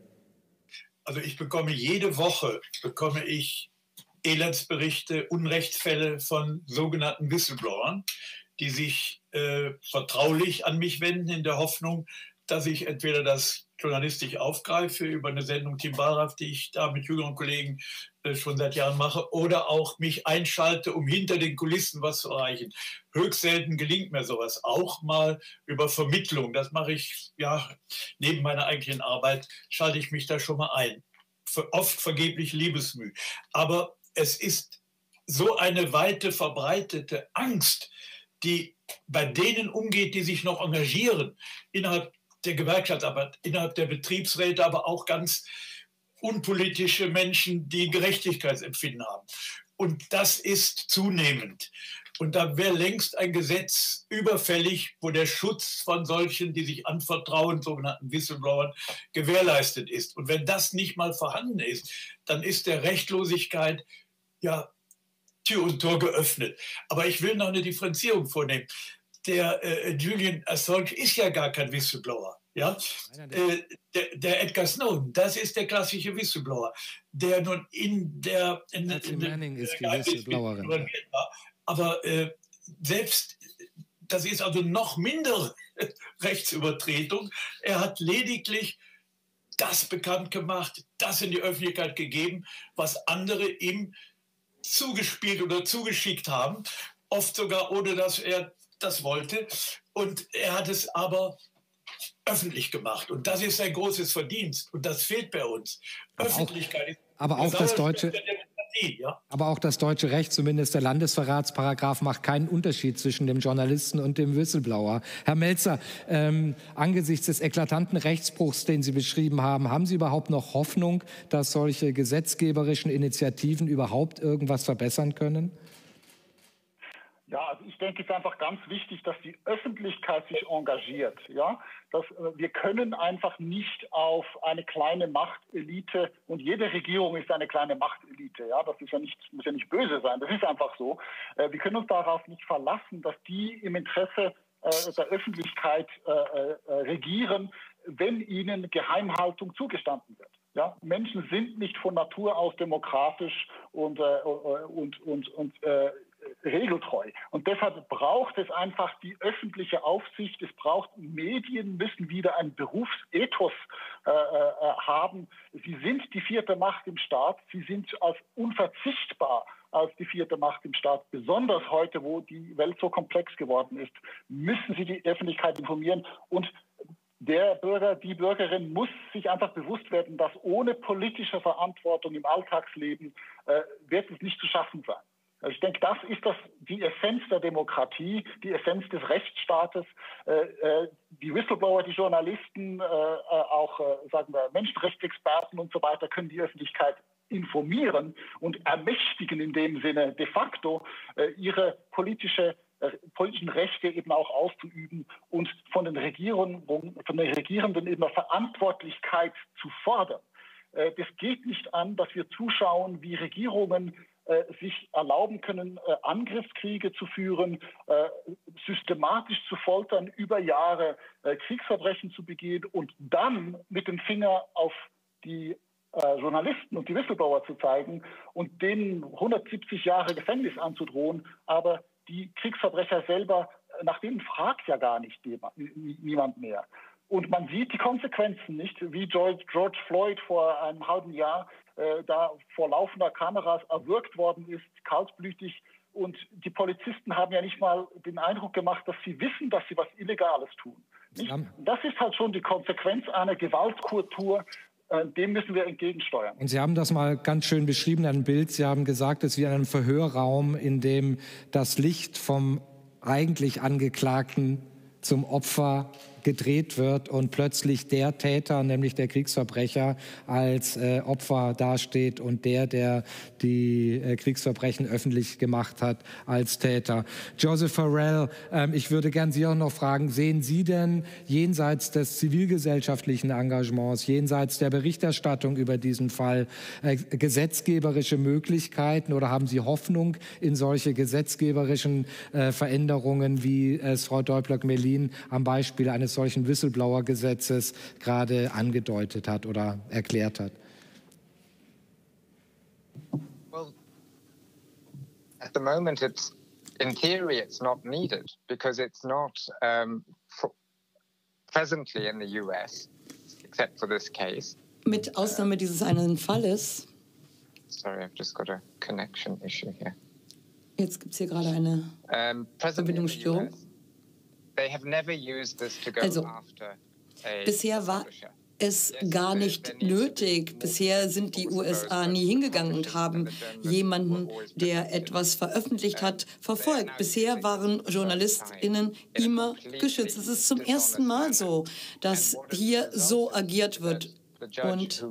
Also ich bekomme jede Woche, bekomme ich Elendsberichte, Unrechtsfälle von sogenannten Whistleblowern, die sich äh, vertraulich an mich wenden in der Hoffnung, dass ich entweder das journalistisch aufgreife über eine Sendung Team Wallraff, die ich da mit jüngeren Kollegen äh, schon seit Jahren mache, oder auch mich einschalte, um hinter den Kulissen was zu erreichen. Höchst selten gelingt mir sowas. Auch mal über Vermittlung, das mache ich ja neben meiner eigentlichen Arbeit, schalte ich mich da schon mal ein. Für oft vergeblich Liebesmüh. Aber es ist so eine weite verbreitete Angst, die bei denen umgeht, die sich noch engagieren, innerhalb der Gewerkschaftsarbeit, innerhalb der Betriebsräte, aber auch ganz unpolitische Menschen, die Gerechtigkeitsempfinden haben. Und das ist zunehmend. Und da wäre längst ein Gesetz überfällig, wo der Schutz von solchen, die sich anvertrauen, sogenannten Whistleblowern, gewährleistet ist. Und wenn das nicht mal vorhanden ist, dann ist der Rechtlosigkeit ja Tür und Tor geöffnet. Aber ich will noch eine Differenzierung vornehmen. Der äh, Julian Assange ist ja gar kein Whistleblower. Ja? Äh, der, der Edgar Snowden, das ist der klassische Whistleblower, der nun in der... In, Nancy in, Manning in, ist die Whistleblowerin. War. Aber äh, selbst, das ist also noch mindere Rechtsübertretung. Er hat lediglich das bekannt gemacht, das in die Öffentlichkeit gegeben, was andere ihm zugespielt oder zugeschickt haben, oft sogar ohne, dass er das wollte. Und er hat es aber öffentlich gemacht. Und das ist sein großes Verdienst. Und das fehlt bei uns. Aber Öffentlichkeit ist aber auch das deutsche... Ja. Aber auch das deutsche Recht, zumindest der Landesverratsparagraph, macht keinen Unterschied zwischen dem Journalisten und dem Whistleblower. Herr Melzer, ähm, angesichts des eklatanten Rechtsbruchs, den Sie beschrieben haben, haben Sie überhaupt noch Hoffnung, dass solche gesetzgeberischen Initiativen überhaupt irgendwas verbessern können? Ja, also ich denke, es ist einfach ganz wichtig, dass die Öffentlichkeit sich engagiert. Ja? Dass, äh, wir können einfach nicht auf eine kleine Machtelite, und jede Regierung ist eine kleine Machtelite. Ja? Das ist ja nicht, muss ja nicht böse sein, das ist einfach so. Äh, wir können uns darauf nicht verlassen, dass die im Interesse äh, der Öffentlichkeit äh, äh, regieren, wenn ihnen Geheimhaltung zugestanden wird. Ja? Menschen sind nicht von Natur aus demokratisch und, äh, und, und, und äh, regeltreu. Und deshalb braucht es einfach die öffentliche Aufsicht. Es braucht Medien, müssen wieder ein Berufsethos äh, äh, haben. Sie sind die vierte Macht im Staat. Sie sind als unverzichtbar als die vierte Macht im Staat. Besonders heute, wo die Welt so komplex geworden ist, müssen Sie die Öffentlichkeit informieren. Und der Bürger, die Bürgerin muss sich einfach bewusst werden, dass ohne politische Verantwortung im Alltagsleben äh, wird es nicht zu schaffen sein. Also ich denke, das ist das, die Essenz der Demokratie, die Essenz des Rechtsstaates. Äh, äh, die Whistleblower, die Journalisten, äh, auch äh, sagen wir Menschenrechtsexperten und so weiter können die Öffentlichkeit informieren und ermächtigen in dem Sinne de facto äh, ihre politische äh, politischen Rechte eben auch auszuüben und von den Regierungen, von den Regierenden eben eine Verantwortlichkeit zu fordern. Äh, das geht nicht an, dass wir zuschauen, wie Regierungen äh, sich erlauben können, äh, Angriffskriege zu führen, äh, systematisch zu foltern, über Jahre äh, Kriegsverbrechen zu begehen und dann mit dem Finger auf die äh, Journalisten und die Whistleblower zu zeigen und denen hundertsiebzig Jahre Gefängnis anzudrohen, aber die Kriegsverbrecher selber, nach denen fragt ja gar nicht niemand mehr. Und man sieht die Konsequenzen nicht, wie George, George Floyd vor einem halben Jahr äh, da vor laufender Kameras erwürgt worden ist, kaltblütig. Und die Polizisten haben ja nicht mal den Eindruck gemacht, dass sie wissen, dass sie was Illegales tun. Nicht? Das ist halt schon die Konsequenz einer Gewaltkultur. Dem müssen wir entgegensteuern. Und Sie haben das mal ganz schön beschrieben, ein Bild. Sie haben gesagt, es ist wie in einem Verhörraum, in dem das Licht vom eigentlich Angeklagten zum Opfer gedreht wird und plötzlich der Täter, nämlich der Kriegsverbrecher, als äh, Opfer dasteht und der, der die äh, Kriegsverbrechen öffentlich gemacht hat, als Täter. Joseph Farrell, ähm, ich würde gern Sie auch noch fragen, sehen Sie denn jenseits des zivilgesellschaftlichen Engagements, jenseits der Berichterstattung über diesen Fall äh, gesetzgeberische Möglichkeiten oder haben Sie Hoffnung in solche gesetzgeberischen äh, Veränderungen, wie es Frau Däubler-Gmelin am Beispiel eines solchen Whistleblower-Gesetzes gerade angedeutet hat oder erklärt hat? Well, at the moment, it's in theory it's not needed because it's not um, presently in the U S, except for this case. Mit Ausnahme dieses einen Falles. Sorry, I've just got a connection issue here. Jetzt gibt es hier gerade eine um, Verbindungsstörung. Also, bisher war es gar nicht nötig. Bisher sind die U S A nie hingegangen und haben jemanden, der etwas veröffentlicht hat, verfolgt. Bisher waren JournalistInnen immer geschützt. Es ist zum ersten Mal so, dass hier so agiert wird. Und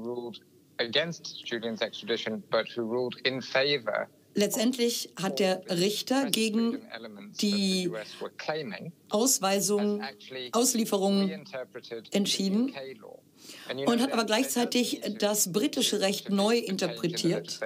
letztendlich hat der Richter gegen die Ausweisung, Auslieferung entschieden und hat aber gleichzeitig das britische Recht neu interpretiert.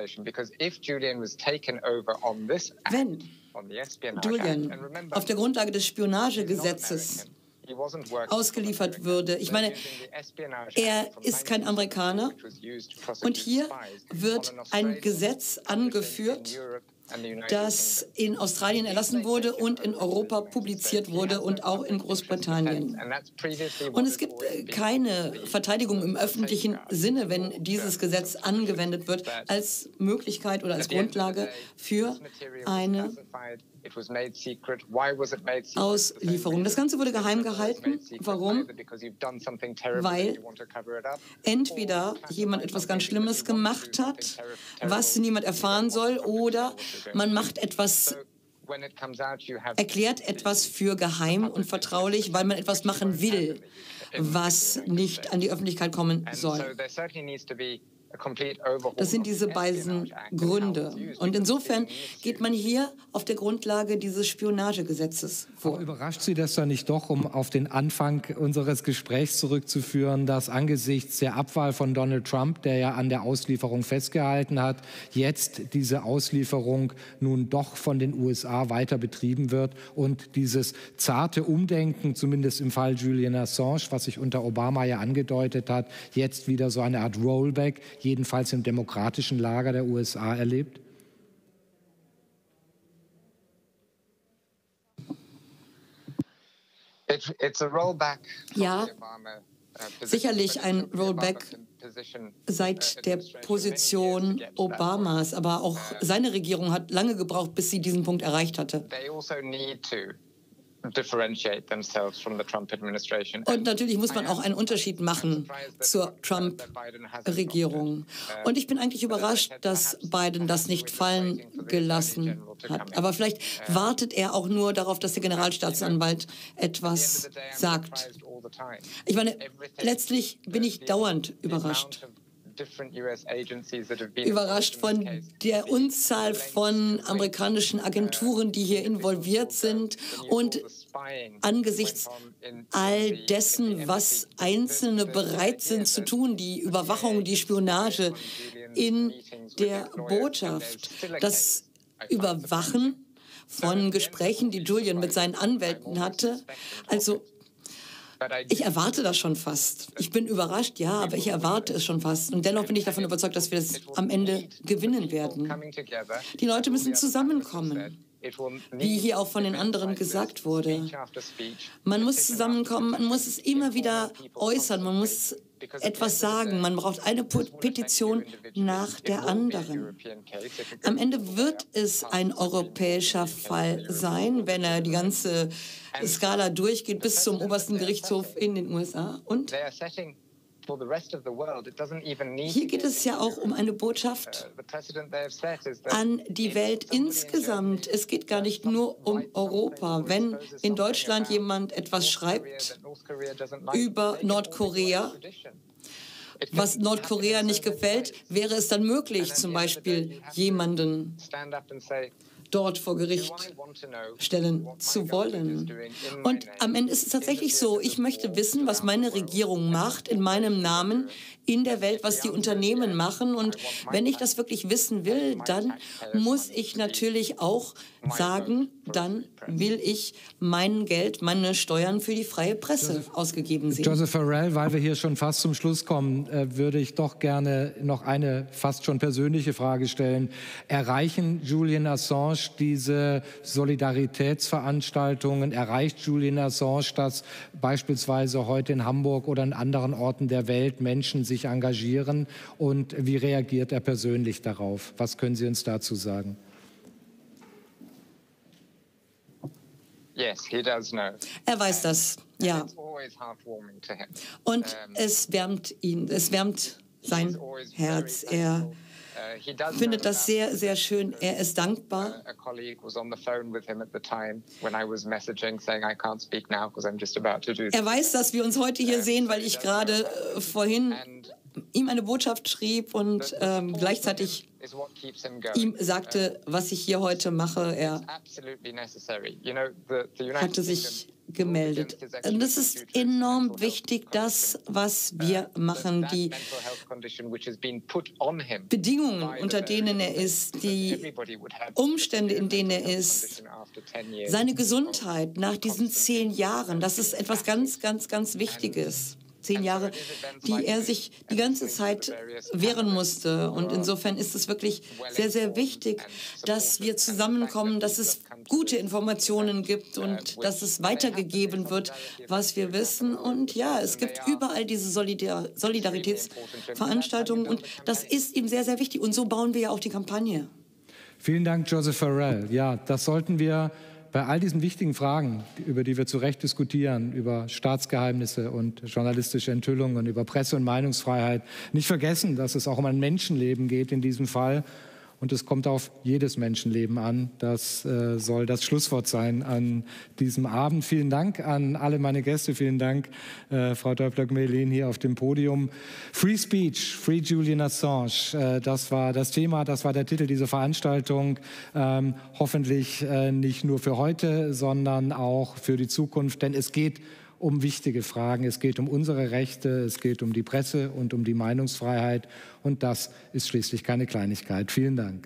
Wenn Julian auf der Grundlage des Spionagegesetzes ausgeliefert würde. Ich meine, er ist kein Amerikaner und hier wird ein Gesetz angeführt, das in Australien erlassen wurde und in Europa publiziert wurde und auch in Großbritannien. Und es gibt keine Verteidigung im öffentlichen Sinne, wenn dieses Gesetz angewendet wird, als Möglichkeit oder als Grundlage für eine Auslieferung. Das Ganze wurde geheim gehalten. Warum? Weil entweder jemand etwas ganz Schlimmes gemacht hat, was niemand erfahren soll, oder man macht etwas, erklärt etwas für geheim und vertraulich, weil man etwas machen will, was nicht an die Öffentlichkeit kommen soll. Das sind diese beiden Gründe. Und insofern geht man hier auf der Grundlage dieses Spionagegesetzes vor. Aber überrascht Sie das dann nicht doch, um auf den Anfang unseres Gesprächs zurückzuführen, dass angesichts der Abwahl von Donald Trump, der ja an der Auslieferung festgehalten hat, jetzt diese Auslieferung nun doch von den U S A weiter betrieben wird und dieses zarte Umdenken, zumindest im Fall Julian Assange, was sich unter Obama ja angedeutet hat, jetzt wieder so eine Art Rollback, jedenfalls im demokratischen Lager der U S A erlebt? Ja, sicherlich ein Rollback seit der Position Obamas, aber auch seine Regierung hat lange gebraucht, bis sie diesen Punkt erreicht hatte. Und natürlich muss man auch einen Unterschied machen zur Trump-Regierung. Und ich bin eigentlich überrascht, dass Biden das nicht fallen gelassen hat. Aber vielleicht wartet er auch nur darauf, dass der Generalstaatsanwalt etwas sagt. Ich meine, letztlich bin ich dauernd überrascht. überrascht von der Unzahl von amerikanischen Agenturen, die hier involviert sind und angesichts all dessen, was Einzelne bereit sind zu tun, die Überwachung, die Spionage in der Botschaft, das Überwachen von Gesprächen, die Julian mit seinen Anwälten hatte. Also ich erwarte das schon fast. Ich bin überrascht, ja, aber ich erwarte es schon fast. Und dennoch bin ich davon überzeugt, dass wir das am Ende gewinnen werden. Die Leute müssen zusammenkommen, wie hier auch von den anderen gesagt wurde. Man muss zusammenkommen, man muss es immer wieder äußern, man muss etwas sagen. Man braucht eine Petition nach der anderen. Am Ende wird es ein europäischer Fall sein, wenn er die ganze Skala durchgeht bis zum obersten Gerichtshof in den U S A. Und hier geht es ja auch um eine Botschaft an die Welt insgesamt. Es geht gar nicht nur um Europa. Wenn in Deutschland jemand etwas schreibt über Nordkorea, was Nordkorea nicht gefällt, wäre es dann möglich, zum Beispiel jemanden dort vor Gericht stellen zu wollen. Und am Ende ist es tatsächlich so, ich möchte wissen, was meine Regierung macht in meinem Namen in der Welt, was die Unternehmen machen. Und wenn ich das wirklich wissen will, dann muss ich natürlich auch sagen, dann will ich mein Geld, meine Steuern für die freie Presse Joseph, ausgegeben sehen. Joseph Farrell, weil wir hier schon fast zum Schluss kommen, äh, würde ich doch gerne noch eine fast schon persönliche Frage stellen. Erreichen Julian Assange diese Solidaritätsveranstaltungen? Erreicht Julian Assange, dass beispielsweise heute in Hamburg oder in anderen Orten der Welt Menschen sich engagieren? Und wie reagiert er persönlich darauf? Was können Sie uns dazu sagen? Yes, he does know. Er weiß das, ja. Und es wärmt ihn, es wärmt sein Herz. Er findet das sehr, sehr schön. Er ist dankbar. Er weiß, dass wir uns heute hier sehen, weil ich gerade vorhin ihm eine Botschaft schrieb und ähm, gleichzeitig ihm sagte, was ich hier heute mache. Er hatte sich gemeldet. Und es ist enorm wichtig, das, was wir machen, die Bedingungen, unter denen er ist, die Umstände, in denen er ist, seine Gesundheit nach diesen zehn Jahren, das ist etwas ganz, ganz, ganz Wichtiges. Zehn Jahre, die er sich die ganze Zeit wehren musste. Und insofern ist es wirklich sehr, sehr wichtig, dass wir zusammenkommen, dass es gute Informationen gibt und dass es weitergegeben wird, was wir wissen. Und ja, es gibt überall diese Solidar- Solidaritätsveranstaltungen und das ist ihm sehr, sehr wichtig. Und so bauen wir ja auch die Kampagne. Vielen Dank, Joseph Farrell. Ja, das sollten wir bei all diesen wichtigen Fragen, über die wir zu Recht diskutieren, über Staatsgeheimnisse und journalistische Enthüllungen, über Presse- und Meinungsfreiheit, nicht vergessen, dass es auch um ein Menschenleben geht in diesem Fall. Und es kommt auf jedes Menschenleben an. Das äh, soll das Schlusswort sein an diesem Abend. Vielen Dank an alle meine Gäste. Vielen Dank, äh, Frau Deublak-Melin hier auf dem Podium. Free Speech, Free Julian Assange. Äh, das war das Thema, das war der Titel dieser Veranstaltung. Ähm, hoffentlich äh, nicht nur für heute, sondern auch für die Zukunft. Denn es geht um wichtige Fragen. Es geht um unsere Rechte, es geht um die Presse und um die Meinungsfreiheit. Und das ist schließlich keine Kleinigkeit. Vielen Dank.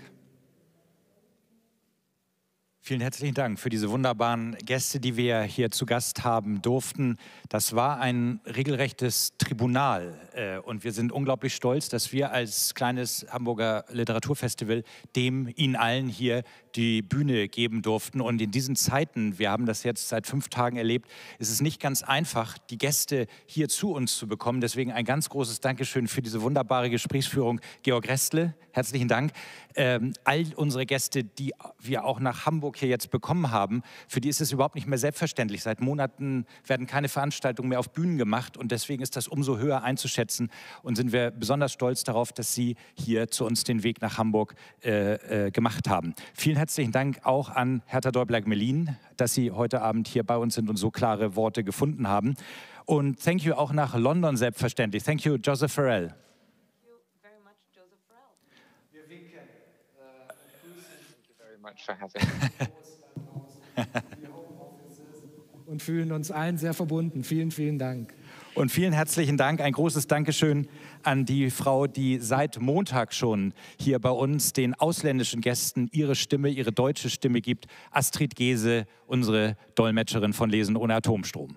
Vielen herzlichen Dank für diese wunderbaren Gäste, die wir hier zu Gast haben durften. Das war ein regelrechtes Tribunal äh, und wir sind unglaublich stolz, dass wir als kleines Hamburger Literaturfestival dem Ihnen allen hier die Bühne geben durften. Und in diesen Zeiten, wir haben das jetzt seit fünf Tagen erlebt, ist es nicht ganz einfach, die Gäste hier zu uns zu bekommen. Deswegen ein ganz großes Dankeschön für diese wunderbare Gesprächsführung, Georg Restle. Herzlichen Dank. Ähm, all unsere Gäste, die wir auch nach Hamburg hier jetzt bekommen haben, für die ist es überhaupt nicht mehr selbstverständlich. Seit Monaten werden keine Veranstaltungen mehr auf Bühnen gemacht und deswegen ist das umso höher einzuschätzen und sind wir besonders stolz darauf, dass Sie hier zu uns den Weg nach Hamburg äh, äh, gemacht haben. Vielen herzlichen Dank auch an Hertha Deublak-Melin, dass Sie heute Abend hier bei uns sind und so klare Worte gefunden haben. Und thank you auch nach London selbstverständlich. Thank you, Joseph Farrell. Wir winken äh, und grüßen. Thank you very much for having me. Und fühlen uns allen sehr verbunden. Vielen, vielen Dank. Und vielen herzlichen Dank. Ein großes Dankeschön an die Frau, die seit Montag schon hier bei uns den ausländischen Gästen ihre Stimme, ihre deutsche Stimme gibt. Astrid Gese, unsere Dolmetscherin von Lesen ohne Atomstrom.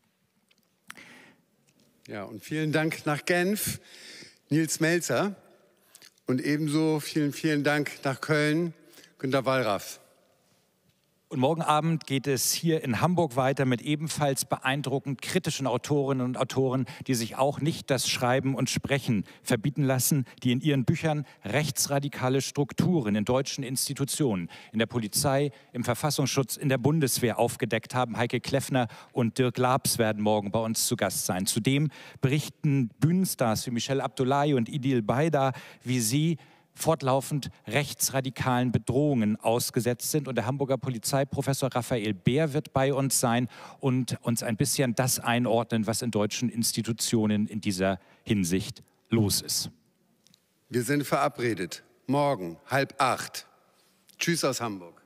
Ja, und vielen Dank nach Genf, Nils Melzer. Und ebenso vielen, vielen Dank nach Köln, Günter Wallraff. Und morgen Abend geht es hier in Hamburg weiter mit ebenfalls beeindruckend kritischen Autorinnen und Autoren, die sich auch nicht das Schreiben und Sprechen verbieten lassen, die in ihren Büchern rechtsradikale Strukturen in deutschen Institutionen, in der Polizei, im Verfassungsschutz, in der Bundeswehr aufgedeckt haben. Heike Kleffner und Dirk Labs werden morgen bei uns zu Gast sein. Zudem berichten Bühnenstars wie Michelle Abdullahi und Idil Baida, wie sie fortlaufend rechtsradikalen Bedrohungen ausgesetzt sind. Und der Hamburger Polizeiprofessor Raphael Beer wird bei uns sein und uns ein bisschen das einordnen, was in deutschen Institutionen in dieser Hinsicht los ist. Wir sind verabredet. Morgen, halb acht. Tschüss aus Hamburg.